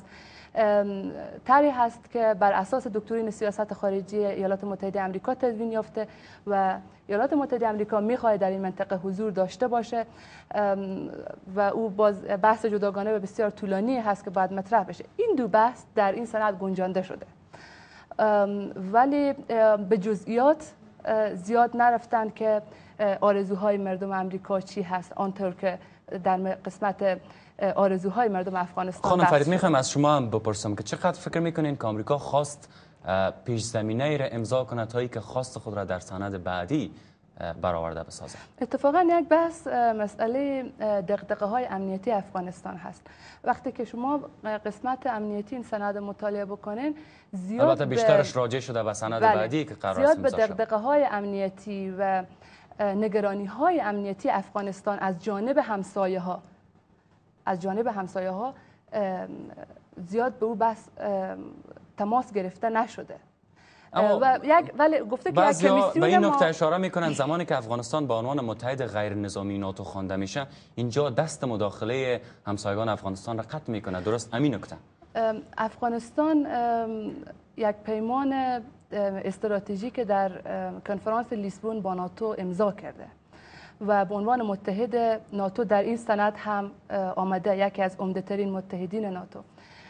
طرحی هست که بر اساس دکترین سیاست خارجی ایالات متحده آمریکا تدوین یافته و ایالات متحده آمریکا میخواد در این منطقه حضور داشته باشه و او باز بحث جداگانه و بسیار طولانی هست که باید مطرح بشه. این دو بحث در این سند گنجانده شده، ولی به جزئیات زیاد نرفتن که آرزوهای مردم آمریکا چی هست، آنطور که در قسمت آرزوهای مردم افغانستان. خانم فرید، میخوایم از شما هم بپرسم که چقدر فکر میکنین که آمریکا خواست پیش زمینه را امضا کنه تا ای که خواست خود را در سند بعدی برآورده بسازه؟ اتفاقا یک بحث مسئله دغدغه های امنیتی افغانستان هست. وقتی که شما قسمت امنیتی این سند مطالعه بکنین، زیاد البته بیشترش راجع شده به سند بعدی که قرار است زیاد به دغدغه های امنیتی و نگرانی های امنیتی افغانستان از جانب همسایه ها از جانب همسایه ها زیاد به او بحث تماس گرفته نشده. و یک ولی گفته که یک کمیسیون به این نکته اشاره میکنن زمانی که افغانستان به عنوان متحد غیر نظامی ناتو خوانده میشه، اینجا دست مداخله همسایگان افغانستان را قطع میکنه. درست همین نکته؟ افغانستان یک پیمان استراتژیک در کنفرانس لیسبون با ناتو امضا کرده و به عنوان متحد ناتو در این سند هم آمده، یکی از عمده‌ترین متحدین ناتو.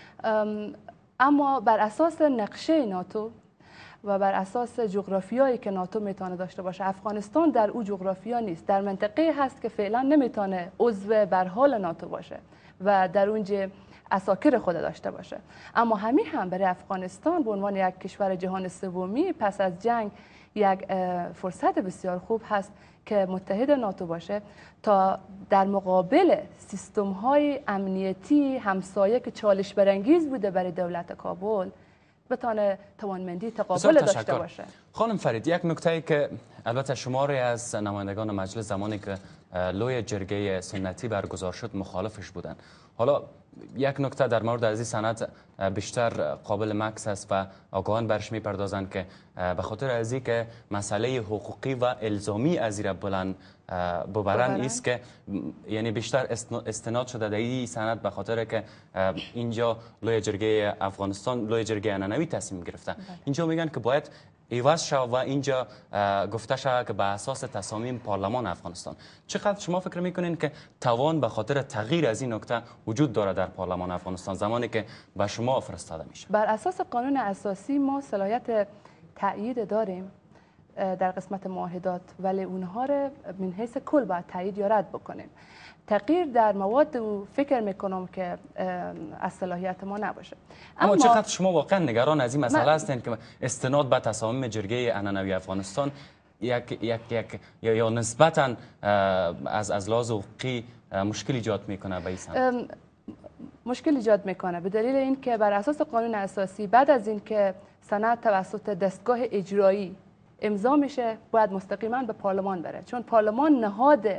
اما بر اساس نقشه ناتو و بر اساس جغرافیایی که ناتو میتونه داشته باشه، افغانستان در او جغرافیا نیست، در منطقه هست که فعلا نمیتونه عضو بر حال ناتو باشه و در اونجا اساکر خود داشته باشه. اما همین هم برای افغانستان به عنوان یک کشور جهان سومی پس از جنگ یک فرصت بسیار خوب هست که متحد ناتو باشه تا در مقابل سیستم های امنیتی همسایه که چالش برانگیز بوده برای دولت کابل بتونه توانمندی تقابل داشته باشه. خانم فرید، یک نکته که البته شماری از نمایندگان مجلس زمانی که لوی جرگه سنتی برگزار شد مخالفش بودن. حالا یک نکته در مورد از این سند بیشتر قابل مکس است و آگاهان برش میپردازند که به خاطر از این که مسئله حقوقی و الزامی از این بلند ببرن است که یعنی بیشتر استناد شده در این سند به خاطر که اینجا لوی جرگه افغانستان لوی جرگه عنعنوی تصمیم گرفته. اینجا میگن که باید ایواز شود و اینجا گفته شود که به اساس تصامیم پارلمان افغانستان. چقدر شما فکر میکنین که توان به خاطر تغییر از این نکته وجود داره در پارلمان افغانستان زمانی که به شما فرستاده میشه؟ بر اساس قانون اساسی ما صلاحیت تأیید داریم در قسمت معاهدات، ولی اونها رو من حیث کل باید تأیید یا رد بکنیم. تغییر در مواد او فکر میکنم که از صلاحیت ما نباشه. اما, اما چقدر شما واقعا نگران از این مسئله هستین که استناد به تصامیم جرگه عنعنوی افغانستان یک یک یک یا نسبتا از از لحاظ حقوقی مشکل ایجاد میکنه به این سند؟ مشکل ایجاد میکنه به دلیل اینکه بر اساس قانون اساسی بعد از اینکه سند توسط دستگاه اجرایی امضا میشه باید مستقیما به پارلمان بره، چون پارلمان نهاد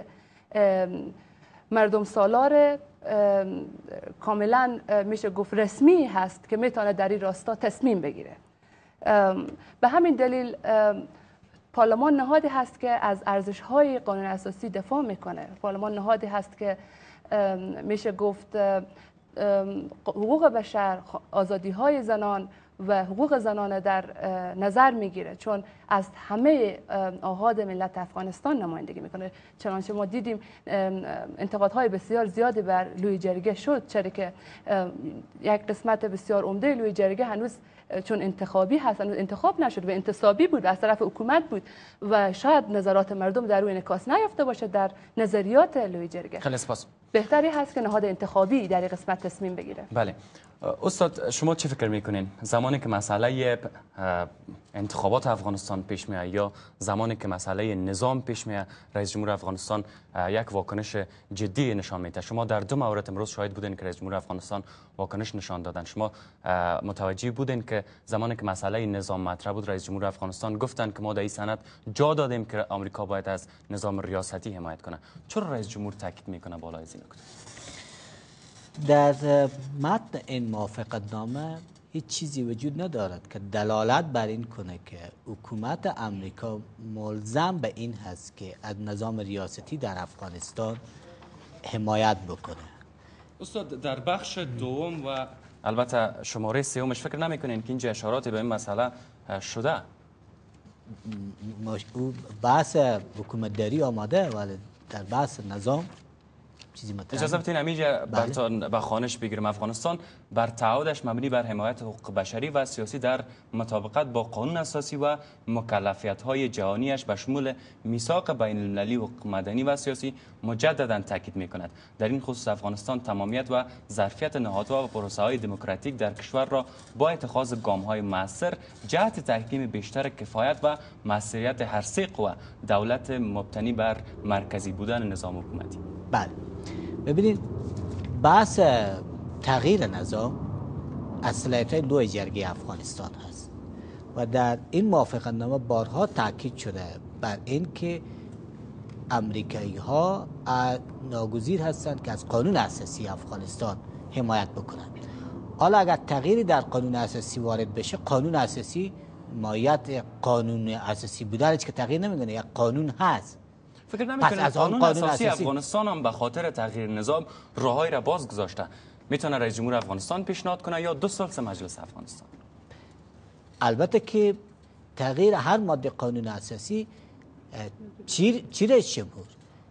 مردم سالار کاملا میشه گفت رسمی هست که میتونه در این راستا تصمیم بگیره. به همین دلیل پارلمان نهادی هست که از ارزش‌های قانون اساسی دفاع میکنه. پارلمان نهادی هست که میشه گفت حقوق بشر، آزادی‌های زنان و حقوق زنان در نظر میگیره، چون از همه آحاد ملت افغانستان نمایندگی میکنه. چنانچه ما دیدیم انتقادهای بسیار زیادی بر لوی جرگه شد، چرا که یک قسمت بسیار عمده لوی جرگه هنوز چون انتخابی هست هنوز انتخاب نشد و انتصابی بود و از طرف حکومت بود و شاید نظرات مردم در روی انعکاس نیافته باشه در نظریات لوی جرگه. خیلی سپاس. بهتری هست که نهاد انتخابی در این قسمت تصمیم بگیره. بله. استاد شما چه فکر میکنین زمانی که مسئله انتخابات افغانستان پیش میاد یا زمانی که مسئله نظام پیش میاد رئیس جمهور افغانستان یک واکنش جدی نشان میده؟ شما در دو مورد امروز شاهد بودین که رئیس جمهور افغانستان واکنش نشان دادن. شما متوجه بودین که زمانی که مسئله نظام مطرح بود رئیس جمهور افغانستان گفتن که ما در این سند جا دادیم که آمریکا باید از نظام ریاستی حمایت کنه. چرا رئیس جمهور تاکید میکنه بالای این نکته؟ در متن این موافقتنامه هیچ چیزی وجود ندارد که دلالت بر این کنه که حکومت امریکا ملزم به این هست که از نظام ریاستی در افغانستان حمایت بکنه. استاد در بخش دوم و البته شماره سومش فکر نمیکنین که اینجا اشاراتی به این مسئله شده؟ بحث حکومتداری آماده ولی در بحث نظام اجازه بدین همینجا براتون به خوانش بگیرم. افغانستان بر تعهدش مبنی بر حمایت حقوق بشری و سیاسی در مطابقت با قانون اساسی و مکلفیت‌های جهانیش به شمول میثاق بین المللی حقوق مدنی و سیاسی مجددا تاکید می‌کند. در این خصوص افغانستان تمامیت و ظرفیت نهادها و پروسه‌های دموکراتیک در کشور را با اتخاذ گام‌های مؤثر جهت تحکیم بیشتر کفایت و مسئولیت هر سه قوه دولت مبتنی بر مرکزی بودن نظام حکومتی. بله ببینید بحث تغییر نظام از صلاحیت‌های لوی جرگه افغانستان هست و در این موافقتنامه بارها تاکید شده بر این که امریکایی ها ناگزیر هستند که از قانون اساسی افغانستان حمایت بکنند. حالا اگر تغییری در قانون اساسی وارد بشه، قانون اساسی ماهیت قانون اساسی بودنش که تغییر نمیکنه، یک قانون هست. فکر نمی‌کنید قانون اساسی افغانستان هم به خاطر تغییر نظام راههایی را باز گذاشته؟ میتونه رئیس جمهور افغانستان پیشنهاد کنه یا دو سال مجلس افغانستان؟ البته که تغییر هر ماده قانون اساسی چی چی رئیس جمهور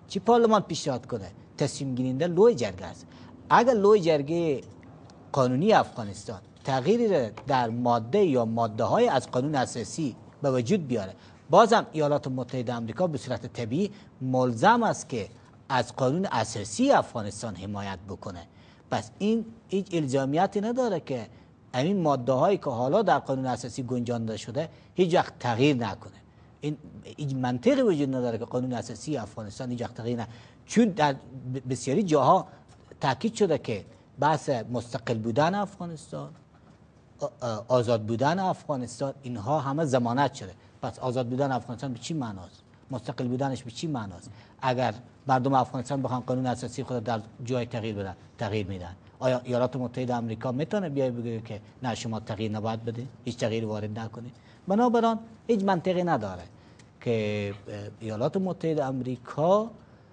چی پارلمان پیشنهاد کنه؟ تصمیم گیرنده لوی جرگه است. اگر لوی جرگه قانونی افغانستان تغییری در ماده یا ماده های از قانون اساسی به وجود بیاره، بازم ایالات متحده آمریکا به صورت طبیعی ملزم است که از قانون اساسی افغانستان حمایت بکنه. پس این هیچ الزامیتی نداره که همین ماده هایی که حالا در قانون اساسی گنجانده شده هیچ وقت تغییر نکنه. این هیچ منطقی وجود نداره که قانون اساسی افغانستان هیچ وقت تغییر نکنه، چون در بسیاری جاها تاکید شده که بحث مستقل بودن افغانستان، آزاد بودن افغانستان، اینها همه ضمانت شده. پس آزاد بودن افغانستان به چی معناست؟ مستقل بودنش به چی معناست؟ اگر مردم افغانستان بخوان قانون اساسی خود در جای تغییر بدن، تغییر میدن. آیا ایالات متحده آمریکا میتونه بیای بگه که نه شما تغییر نباید بده، هیچ تغییر وارد نکنید؟ بنابراین هیچ منطقی نداره که ایالات متحده آمریکا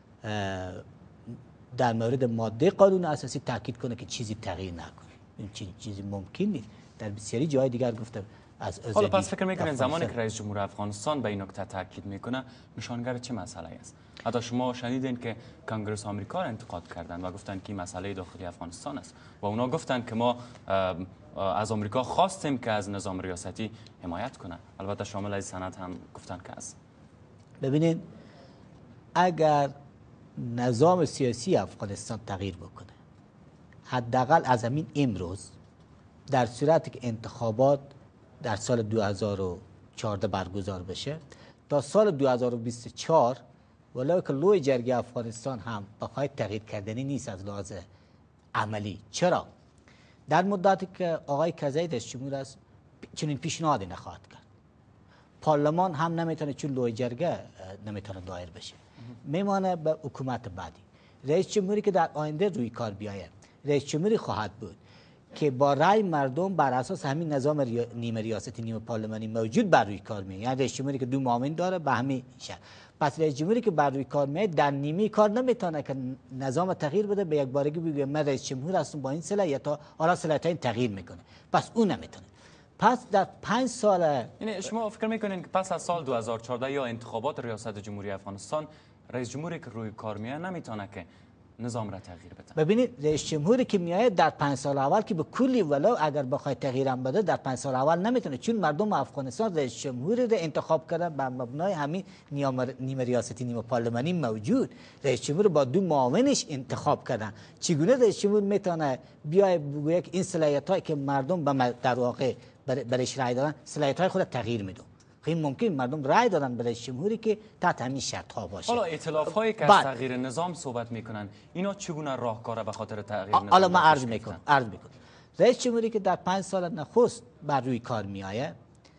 در مورد ماده قانون اساسی تاکید کنه که چیزی تغییر نکنه. این چیزی ممکن نیست. در بسیاری جای دیگر گفته از حالا پس فکر میکنین زمانی که رئیس جمهور افغانستان به این نکته تاکید میکنه نشانگر چه مسئله است؟ حتی شما شنیدین که کنگره آمریکا را انتقاد کردن و گفتن که این مسئله داخلی افغانستان است و اونا گفتن که ما از آمریکا خواستیم که از نظام ریاستی حمایت کنه. البته شامل از سند هم گفتن که است. ببینید، اگر نظام سیاسی افغانستان تغییر بکنه، حداقل از همین امروز، در صورتی که انتخابات در سال دو هزار و چهارده برگزار بشه، تا سال دو هزار و بیست و چهار ولو که لوی جرگه افغانستان هم بخواهد تغییر کردنی نیست از لحاظ عملی. چرا؟ در مدتی که آقای کرزی رئیس جمهور است چنین پیشنهادی نخواهد کرد. پارلمان هم نمیتونه، چون لوی جرگه نمیتونه دایر بشه، میمانه به حکومت بعدی. رئیس جمهوری که در آینده روی کار بیاید رئیس جمهوری خواهد بود که با رأی مردم بر اساس همین نظام ریا... نیمه ریاستی نیمه پارلمانی موجود بر روی کار میاد. یعنی رئیس جمهوری که دو معاون داره به همین شکل. پس رئیس جمهوری که بر روی کار میاد در نیمه کار نمیتونه که نظام تغییر بده، به یک بارگی بگه من رئیس جمهور هستم با این صلاحیت‌ها، حالا صلاحیت‌ها تغییر میکنه. پس اون نمیتونه. پس در پنج سال، یعنی شما فکر میکنین که پس از سال دو هزار و چهارده یا انتخابات ریاست جمهوری افغانستان رئیس جمهوری که روی کار میاد نمیتونه که نظام را تغییر بده؟ ببینید، رئیس جمهوری که میاد در پنج سال اول که به کلی ولو اگر بخواد تغییر هم بده، در پنج سال اول نمیتونه، چون مردم افغانستان رئیس جمهوری را انتخاب کردن بر مبنای همین نیمه ریاستی نیمه پارلمانی موجود. رئیس جمهور با دو معاونش انتخاب کردن. چگونه رئیس جمهور میتونه بیای بگه که این صلاحیت‌هایی که مردم به در واقع برش رای دادن صلاحیت‌های خود تغییر میده؟ این ممکن مردم رای دادن به رئیس جمهوری که تحت همین شرط ها باشه. حالا ائتلاف هایی که از تغییر نظام صحبت میکنن، اینا چگونه راهکاره به خاطر تغییر نظام؟ حالا من عرض میکنم عرض میکنم رئیس جمهوری که در پنج سال نخست بر روی کار میآید،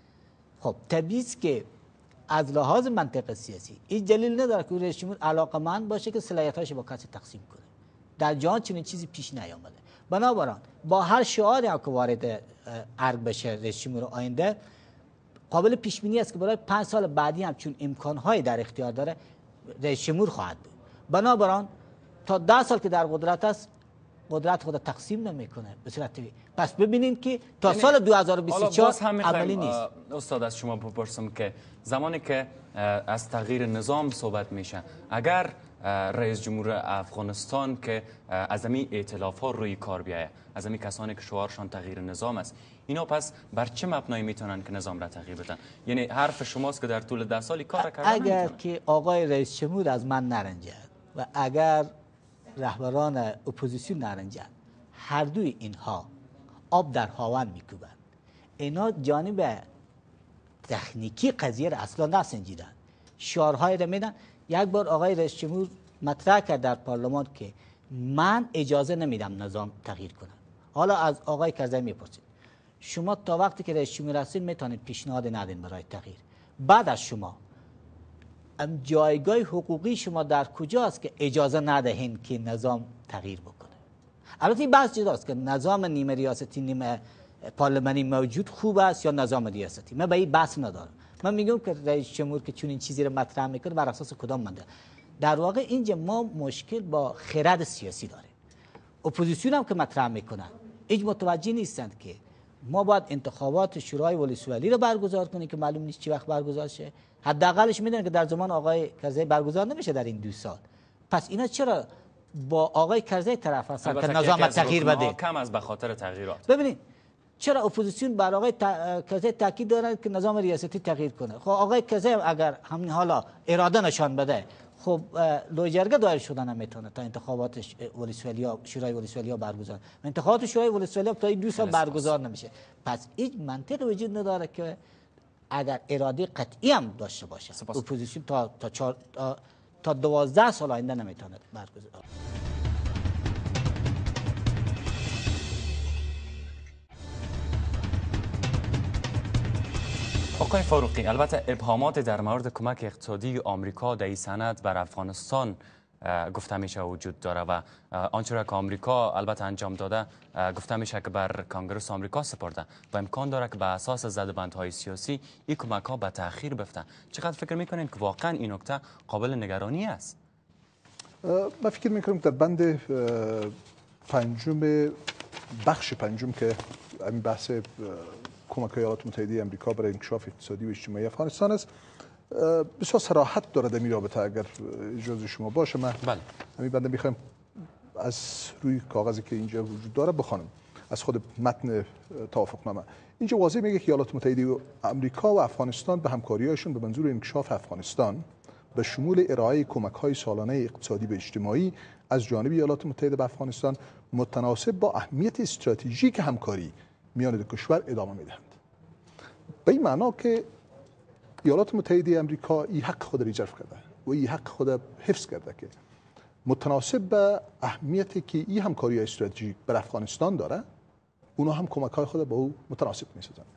خب طبیعی است که از لحاظ منطق سیاسی این دلیل نداره که رئیس جمهور علاقمند باشه که صلاحیت‌هاش با کسی تقسیم کنه. در جهان چنین چیزی پیش نیامده. بنابراین با هر شعاری که وارد ارگ بشه رئیس جمهور آینده، قابل پیش بینی است که برای پنج سال بعدی هم چون امکان‌های در اختیار داره رئیس جمهور خواهد بود. بنابراین تا ده سال که در قدرت است قدرت خود تقسیم نمیکنه به صورت طبیعی. پس ببینید که تا سال دو هزار و بیست و چهار عملی نیست. استاد از شما بپرسم که زمانی که از تغییر نظام صحبت میشه، اگر رئیس جمهور افغانستان که از همین ائتلاف ها روی کار بیایه، از همین کسانی که شعارشان تغییر نظام است، اینا پس بر چه مبنایی میتونن که نظام را تغییر بدن؟ یعنی حرف شماست که در طول ده سالی کار کردن اگر نمیتونن. که آقای رئیس جمهور از من نرنجد و اگر رهبران اپوزیسیون نرنجد، هر دوی اینها آب در هاون میکوبند. اینا جانب تکنیکی قضیه را اصلا نسنجیدن، شعارهای را میدن. یک بار آقای رئیس جمهور مطرح کرد در پارلمان که من اجازه نمیدم نظام تغییر کنه. حالا از آقای کرزی میپرسید شما تا وقتی که رئیس جمهور هستید میتونید پیشنهاد ندین برای تغییر، بعد از شما جایگاه حقوقی شما در کجاست که اجازه ندهین که نظام تغییر بکنه؟ البته این بحث جداست که نظام نیمه ریاستی نیمه پارلمانی موجود خوب است یا نظام ریاستی. من به این بحث ندارم. من میگم که رئیس جمهور که چون این چیزی رو مطرح میکنه بر اساس کدام منده. در واقع اینجا ما مشکل با خرد سیاسی داریم. اپوزیسیون هم که مطرح میکنن هیچ متوجه نیستند که ما باید انتخابات شورای ولسوالی رو برگزار کنیم که معلوم نیست چی وقت برگزار شه. حداقلش میدونن که در زمان آقای کرزی برگزار نمیشه در این دو سال. پس اینا چرا با آقای کرزی طرف هستن که البته نظام یکی از تغییر رکنها بده؟ کم از به خاطر تغییرات. ببینید چرا اپوزیسیون بر آقای تا- کرزی تاکید دارد که نظام ریاستی تغییر کنه؟ خب آقای کرزی اگر همین حالا اراده نشان بده، خب لوجرگه دایر شدن نمیتونه تا انتخابات ولسوالی شورای ولسوالی برگزار. انتخابات شورای ولسوالی تا این دو سال برگزار نمیشه. پس هیچ منطق وجود نداره که اگر اراده قطعی هم داشته باشه اپوزیسیون تا تا چار تا, تا دوازده سال آینده نمیتونه برگزار. آقای فاروقی، البته ابهامات در مورد کمک اقتصادی آمریکا در این سند بر افغانستان گفته میشه وجود داره و آنچه را که آمریکا البته انجام داده گفته میشه که بر کانگرس آمریکا سپرده و امکان داره که به اساس زدبندهای سیاسی این کمک ها به تأخیر بفته. چقدر فکر میکنین که واقعا این نکته قابل نگرانی است؟ من فکر میکنم در بند پنجم بخش پنجم که همین بحث کمک ایالات متحده آمریکا برای انکشاف اقتصادی و اجتماعی افغانستان است، بسیار صراحت داره در این رابطه. اگر اجازه شما باشه من بله. همین بنده میخوایم از روی کاغذی که اینجا وجود داره بخوانم از خود متن توافقنامه. اینجا واضح میگه که ایالات متحده آمریکا و افغانستان به همکاری‌هاشون به منظور انکشاف افغانستان به شمول ارائه کمک‌های سالانه اقتصادی و اجتماعی از جانب ایالات متحده به افغانستان متناسب با اهمیت استراتژیک همکاری میان دو کشور ادامه میدهند. به این معنا که ایالات متحده آمریکا این حق خود را رزرو کرده و این حق خود حفظ کرده که متناسب به اهمیتی که این همکاری استراتژیک بر افغانستان داره، اونا هم کمک‌های خود با او متناسب می‌سازند.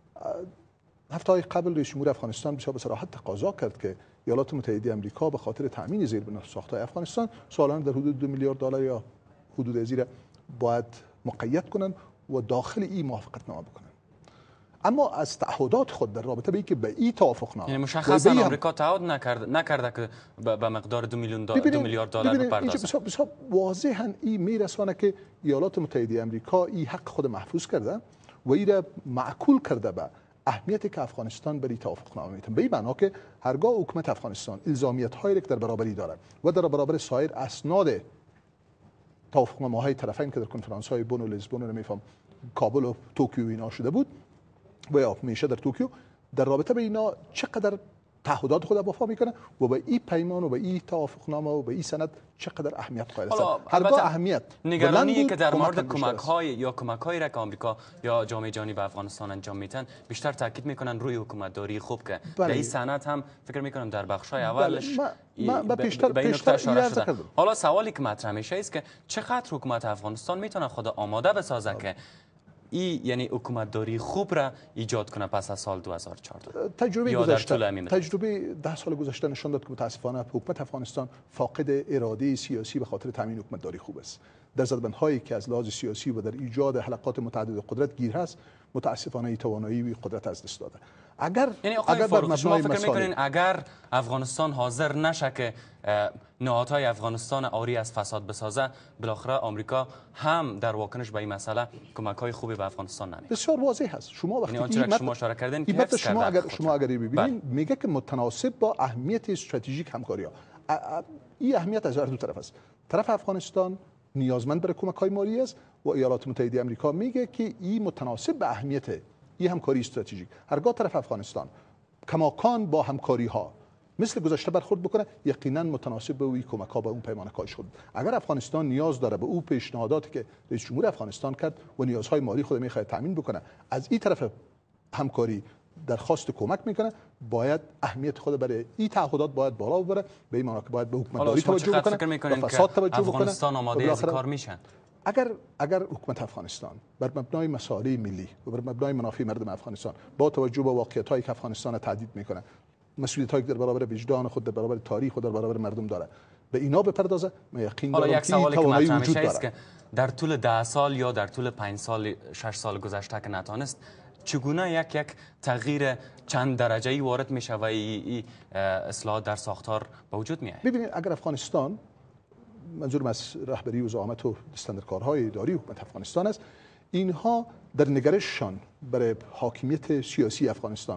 هفته‌های قبل رئیس جمهور افغانستان بسیار به صراحت تقاضا کرد که ایالات متحده آمریکا به خاطر تامین زیربناء‌ساخت‌های افغانستان سالانه در حدود دو میلیارد دلار یا حدود زیر باید مقید کنند و داخل این موافقتنامه بکنند. اما از تعهدات خود در رابطه به اینکه به این توافقنامه یعنی مشخصا آمریکا تعهد نکرده نکرده که به مقدار دو میلیون دو میلیارد دلار بپردازه. بسیار بسیار واضحاً این میرسانه که ایالات متحده آمریکا این حق خود محفوظ کرده و این را معکول کرده به اهمیتی که افغانستان برای توافقنامه میده. به این معنا که هرگاه حکومت افغانستان الزامیت‌هایی که در برابری داره و در برابر سایر اسناد توافقنامه‌های طرفین که در کنفرانس‌های بن و لیزبون و نمیفهم کابل و توکیو اینا شده بود و یا میشه در توکیو، در رابطه به اینا چقدر تعهدات خود وفا میکنه و به این پیمان و به این توافقنامه و به این سند چقدر اهمیت قائل است. هرگاه اهمیت نگرانی که در مورد کمک های یا کمک هایی را که آمریکا یا جامعه جهانی به افغانستان انجام میتن بیشتر تاکید میکنن روی حکومت داری خوب که در این سند هم فکر میکنم در بخش های اولش به پیشتر پیشتر اشاره شده. حالا سوالی که مطرح میشه است که چقدر حکومت افغانستان میتونه خود آماده بسازه که ای یعنی حکومت داری خوب را ایجاد کنه پس از سال دو هزار و چهارده. تجربه گذشته تجربه ده سال گذشته نشان داد که متاسفانه حکومت افغانستان فاقد اراده سیاسی به خاطر تامین حکومت داری خوب است. در زدبندهایی که از لحاظ سیاسی و در ایجاد حلقات متعدد قدرت گیر هست، متاسفانه این توانایی و قدرت از دست داده. اگر یعنی اگر بر شما فکر میکنین اگر افغانستان حاضر نشه که نهادهای افغانستان آری از فساد بسازه، بالاخره آمریکا هم در واکنش به این مسئله کمک‌های خوبی به افغانستان نمیده؟ بسیار واضح است. شما وقتی یعنی آنچه شما اشاره کردین که حفظ شما اگر شما اگر ببینید میگه که متناسب با اهمیت استراتژیک همکاری‌ها. این اهمیت از هر دو طرف است. طرف افغانستان نیازمند برای کمک‌های مالی است و ایالات متحده آمریکا میگه که این متناسب به اهمیت این همکاری استراتژیک. هرگاه طرف افغانستان کماکان با همکاری ها مثل گذشته برخورد بکنه، یقینا متناسب به اون کمک ها به اون پیمان کاهش خود. اگر افغانستان نیاز داره به اون پیشنهاداتی که رئیس جمهور افغانستان کرد و نیازهای مالی خود میخواد تامین بکنه، از این طرف همکاری درخواست کمک میکنه، باید اهمیت خود برای این تعهدات باید بالا ببره. به این معنی که باید به حکومت داری توجه بکنه، به فساد توجه بکنه. افغانستان آماده از کار میشن. اگر اگر حکومت افغانستان بر مبنای مصالح ملی و بر مبنای منافع مردم افغانستان با توجه به واقعیت‌هایی که افغانستان تهدید میکنه، مسئولیت‌هایی که در برابر وجدان خود، در برابر تاریخ و در برابر مردم داره، به اینا بپردازه، من یقین دارم که توانایی وجود داره. که در طول ده سال یا در طول پنج سال شش سال گذشته که نتونست، چگونه یک یک تغییر چند درجه‌ای وارد میشه و این اصلاحات در ساختار به وجود میاد؟ ببینید اگر افغانستان، منظورم از رهبری و زعامت و دستاندرکارهای اداری حکومت افغانستان است، اینها در نگرششان برای حاکمیت سیاسی افغانستان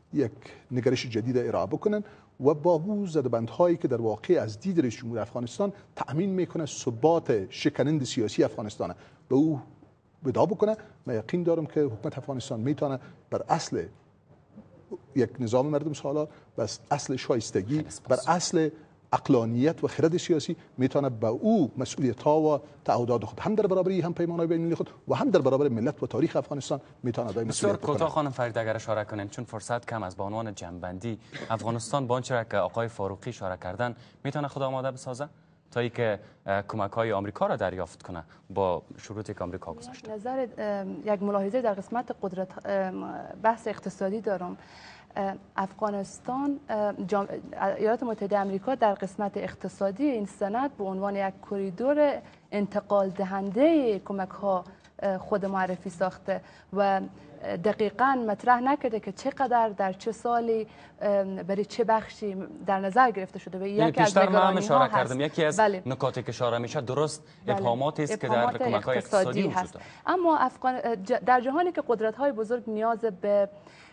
یک نگرش جدید ارائه بکنن و با او زدبندهایی که در واقع از دید رئیس جمهور افغانستان تأمین میکنه ثبات شکنند سیاسی افغانستان به او ودا بکنه. من یقین دارم که حکومت افغانستان میتونه بر اصل یک نظام مردم سالار، بر اصل شایستگی، بر اصل عقلانیت و خرد سیاسی میتونه به او مسئولیت ها و تعهدات خود هم در برابر هم پیمانهای بین المللی خود و هم در برابر ملت و تاریخ افغانستان میتونه ادای مسئولیت بسیار کوتاه خانم فرید اگر اشاره کنین، چون فرصت کم است، به عنوان جنبندی افغانستان با آنچه که آقای فاروقی اشاره کردن میتونه خود آماده بسازه تا اینکه کمک های آمریکا را دریافت کنه با شروطی که آمریکا گذاشته؟ نظر یک ملاحظه در قسمت قدرت بحث اقتصادی دارم. افغانستان، ایالات متحده آمریکا در قسمت اقتصادی این سند به عنوان یک کریدور انتقال دهنده کمک ها خود معرفی ساخته و دقیقاً مطرح نکرده که چقدر در چه سالی برای چه بخشی در نظر گرفته شده و یکی از نگرانی ها هست. کردم یکی از بله. نکاتی که اشاره میشه درست بله. ابهاماتی است که در کمک های اقتصادی هست. اما افغان در جهانی که قدرت های بزرگ نیاز به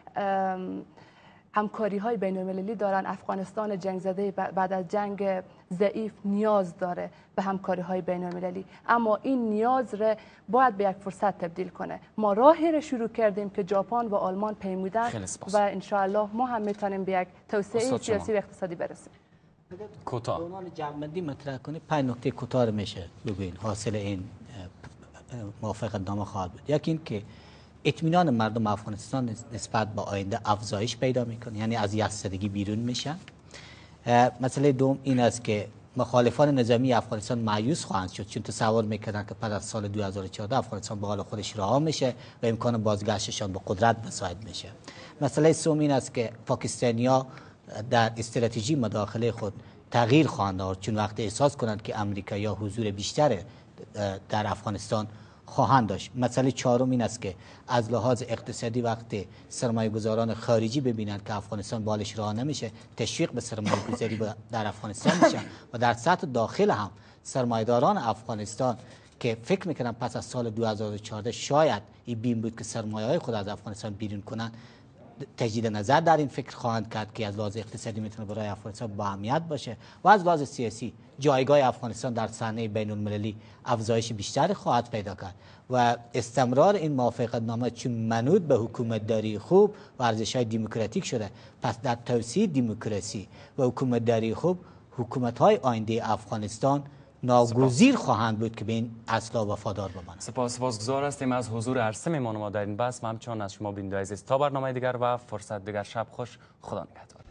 همکاری های بین المللی دارن، افغانستان جنگ زده بعد از جنگ ضعیف نیاز داره به همکاری های بین المللی، اما این نیاز را باید به یک فرصت تبدیل کنه. ما راهی را شروع کردیم که ژاپن و آلمان پیمودن و انشاءالله ما هم میتونیم به یک توسعه سیاسی و اقتصادی برسیم. کوتاه عنوان جمع‌بندی مطرح کنید، پنج نکته کوتاه میشه بگوین حاصل این موافقت نامه خواهد بود. یکی این که اطمینان مردم افغانستان نسبت به آینده افزایش پیدا میکنه، یعنی از یس‌زدگی بیرون میشن. مسئله دوم این است که مخالفان نظامی افغانستان مایوس خواهند شد، چون تصور میکردن که بعد از سال دو هزار و چهارده افغانستان به حال خودش رها میشه و امکان بازگشتشان به قدرت مساعد میشه. مسئله سوم این است که پاکستانی‌ها در استراتژی مداخله خود تغییر خواهند آورد، چون وقتی احساس کنند که امریکایی‌ها حضور بیشتر در افغانستان خواهند داشت. مسئله چهارم این است که از لحاظ اقتصادی وقتی سرمایه گذاران خارجی ببینند که افغانستان بالش راه نمیشه، تشویق به سرمایه گذاری در افغانستان میشه و در سطح داخل هم سرمایه‌داران افغانستان که فکر میکنن پس از سال دو هزار و چهارده شاید این بیم بود که سرمایه های خود از افغانستان بیرون کنن، تجدید نظر در این فکر خواهند کرد که از لحاظ اقتصادی میتونه برای افغانستان با اهمیت باشه و از لحاظ سیاسی جایگاه افغانستان در صحنه بین المللی افزایش بیشتر خواهد پیدا کرد و استمرار این موافقت نامه چون منوط به حکومت داری خوب و ارزش‌های دموکراتیک شده، پس در توسعه دموکراسی و حکومت داری خوب حکومت‌های آینده افغانستان ناگزیر خواهند بود که به این اصلا وفادار بمانند. سپاس سپاسگزار هستیم از حضور هر سه میهمان ما در این بحث. همچنان از شما بیننده عزیز تا برنامه دیگر و فرصت دیگر شب خوش، خدا نگهدار.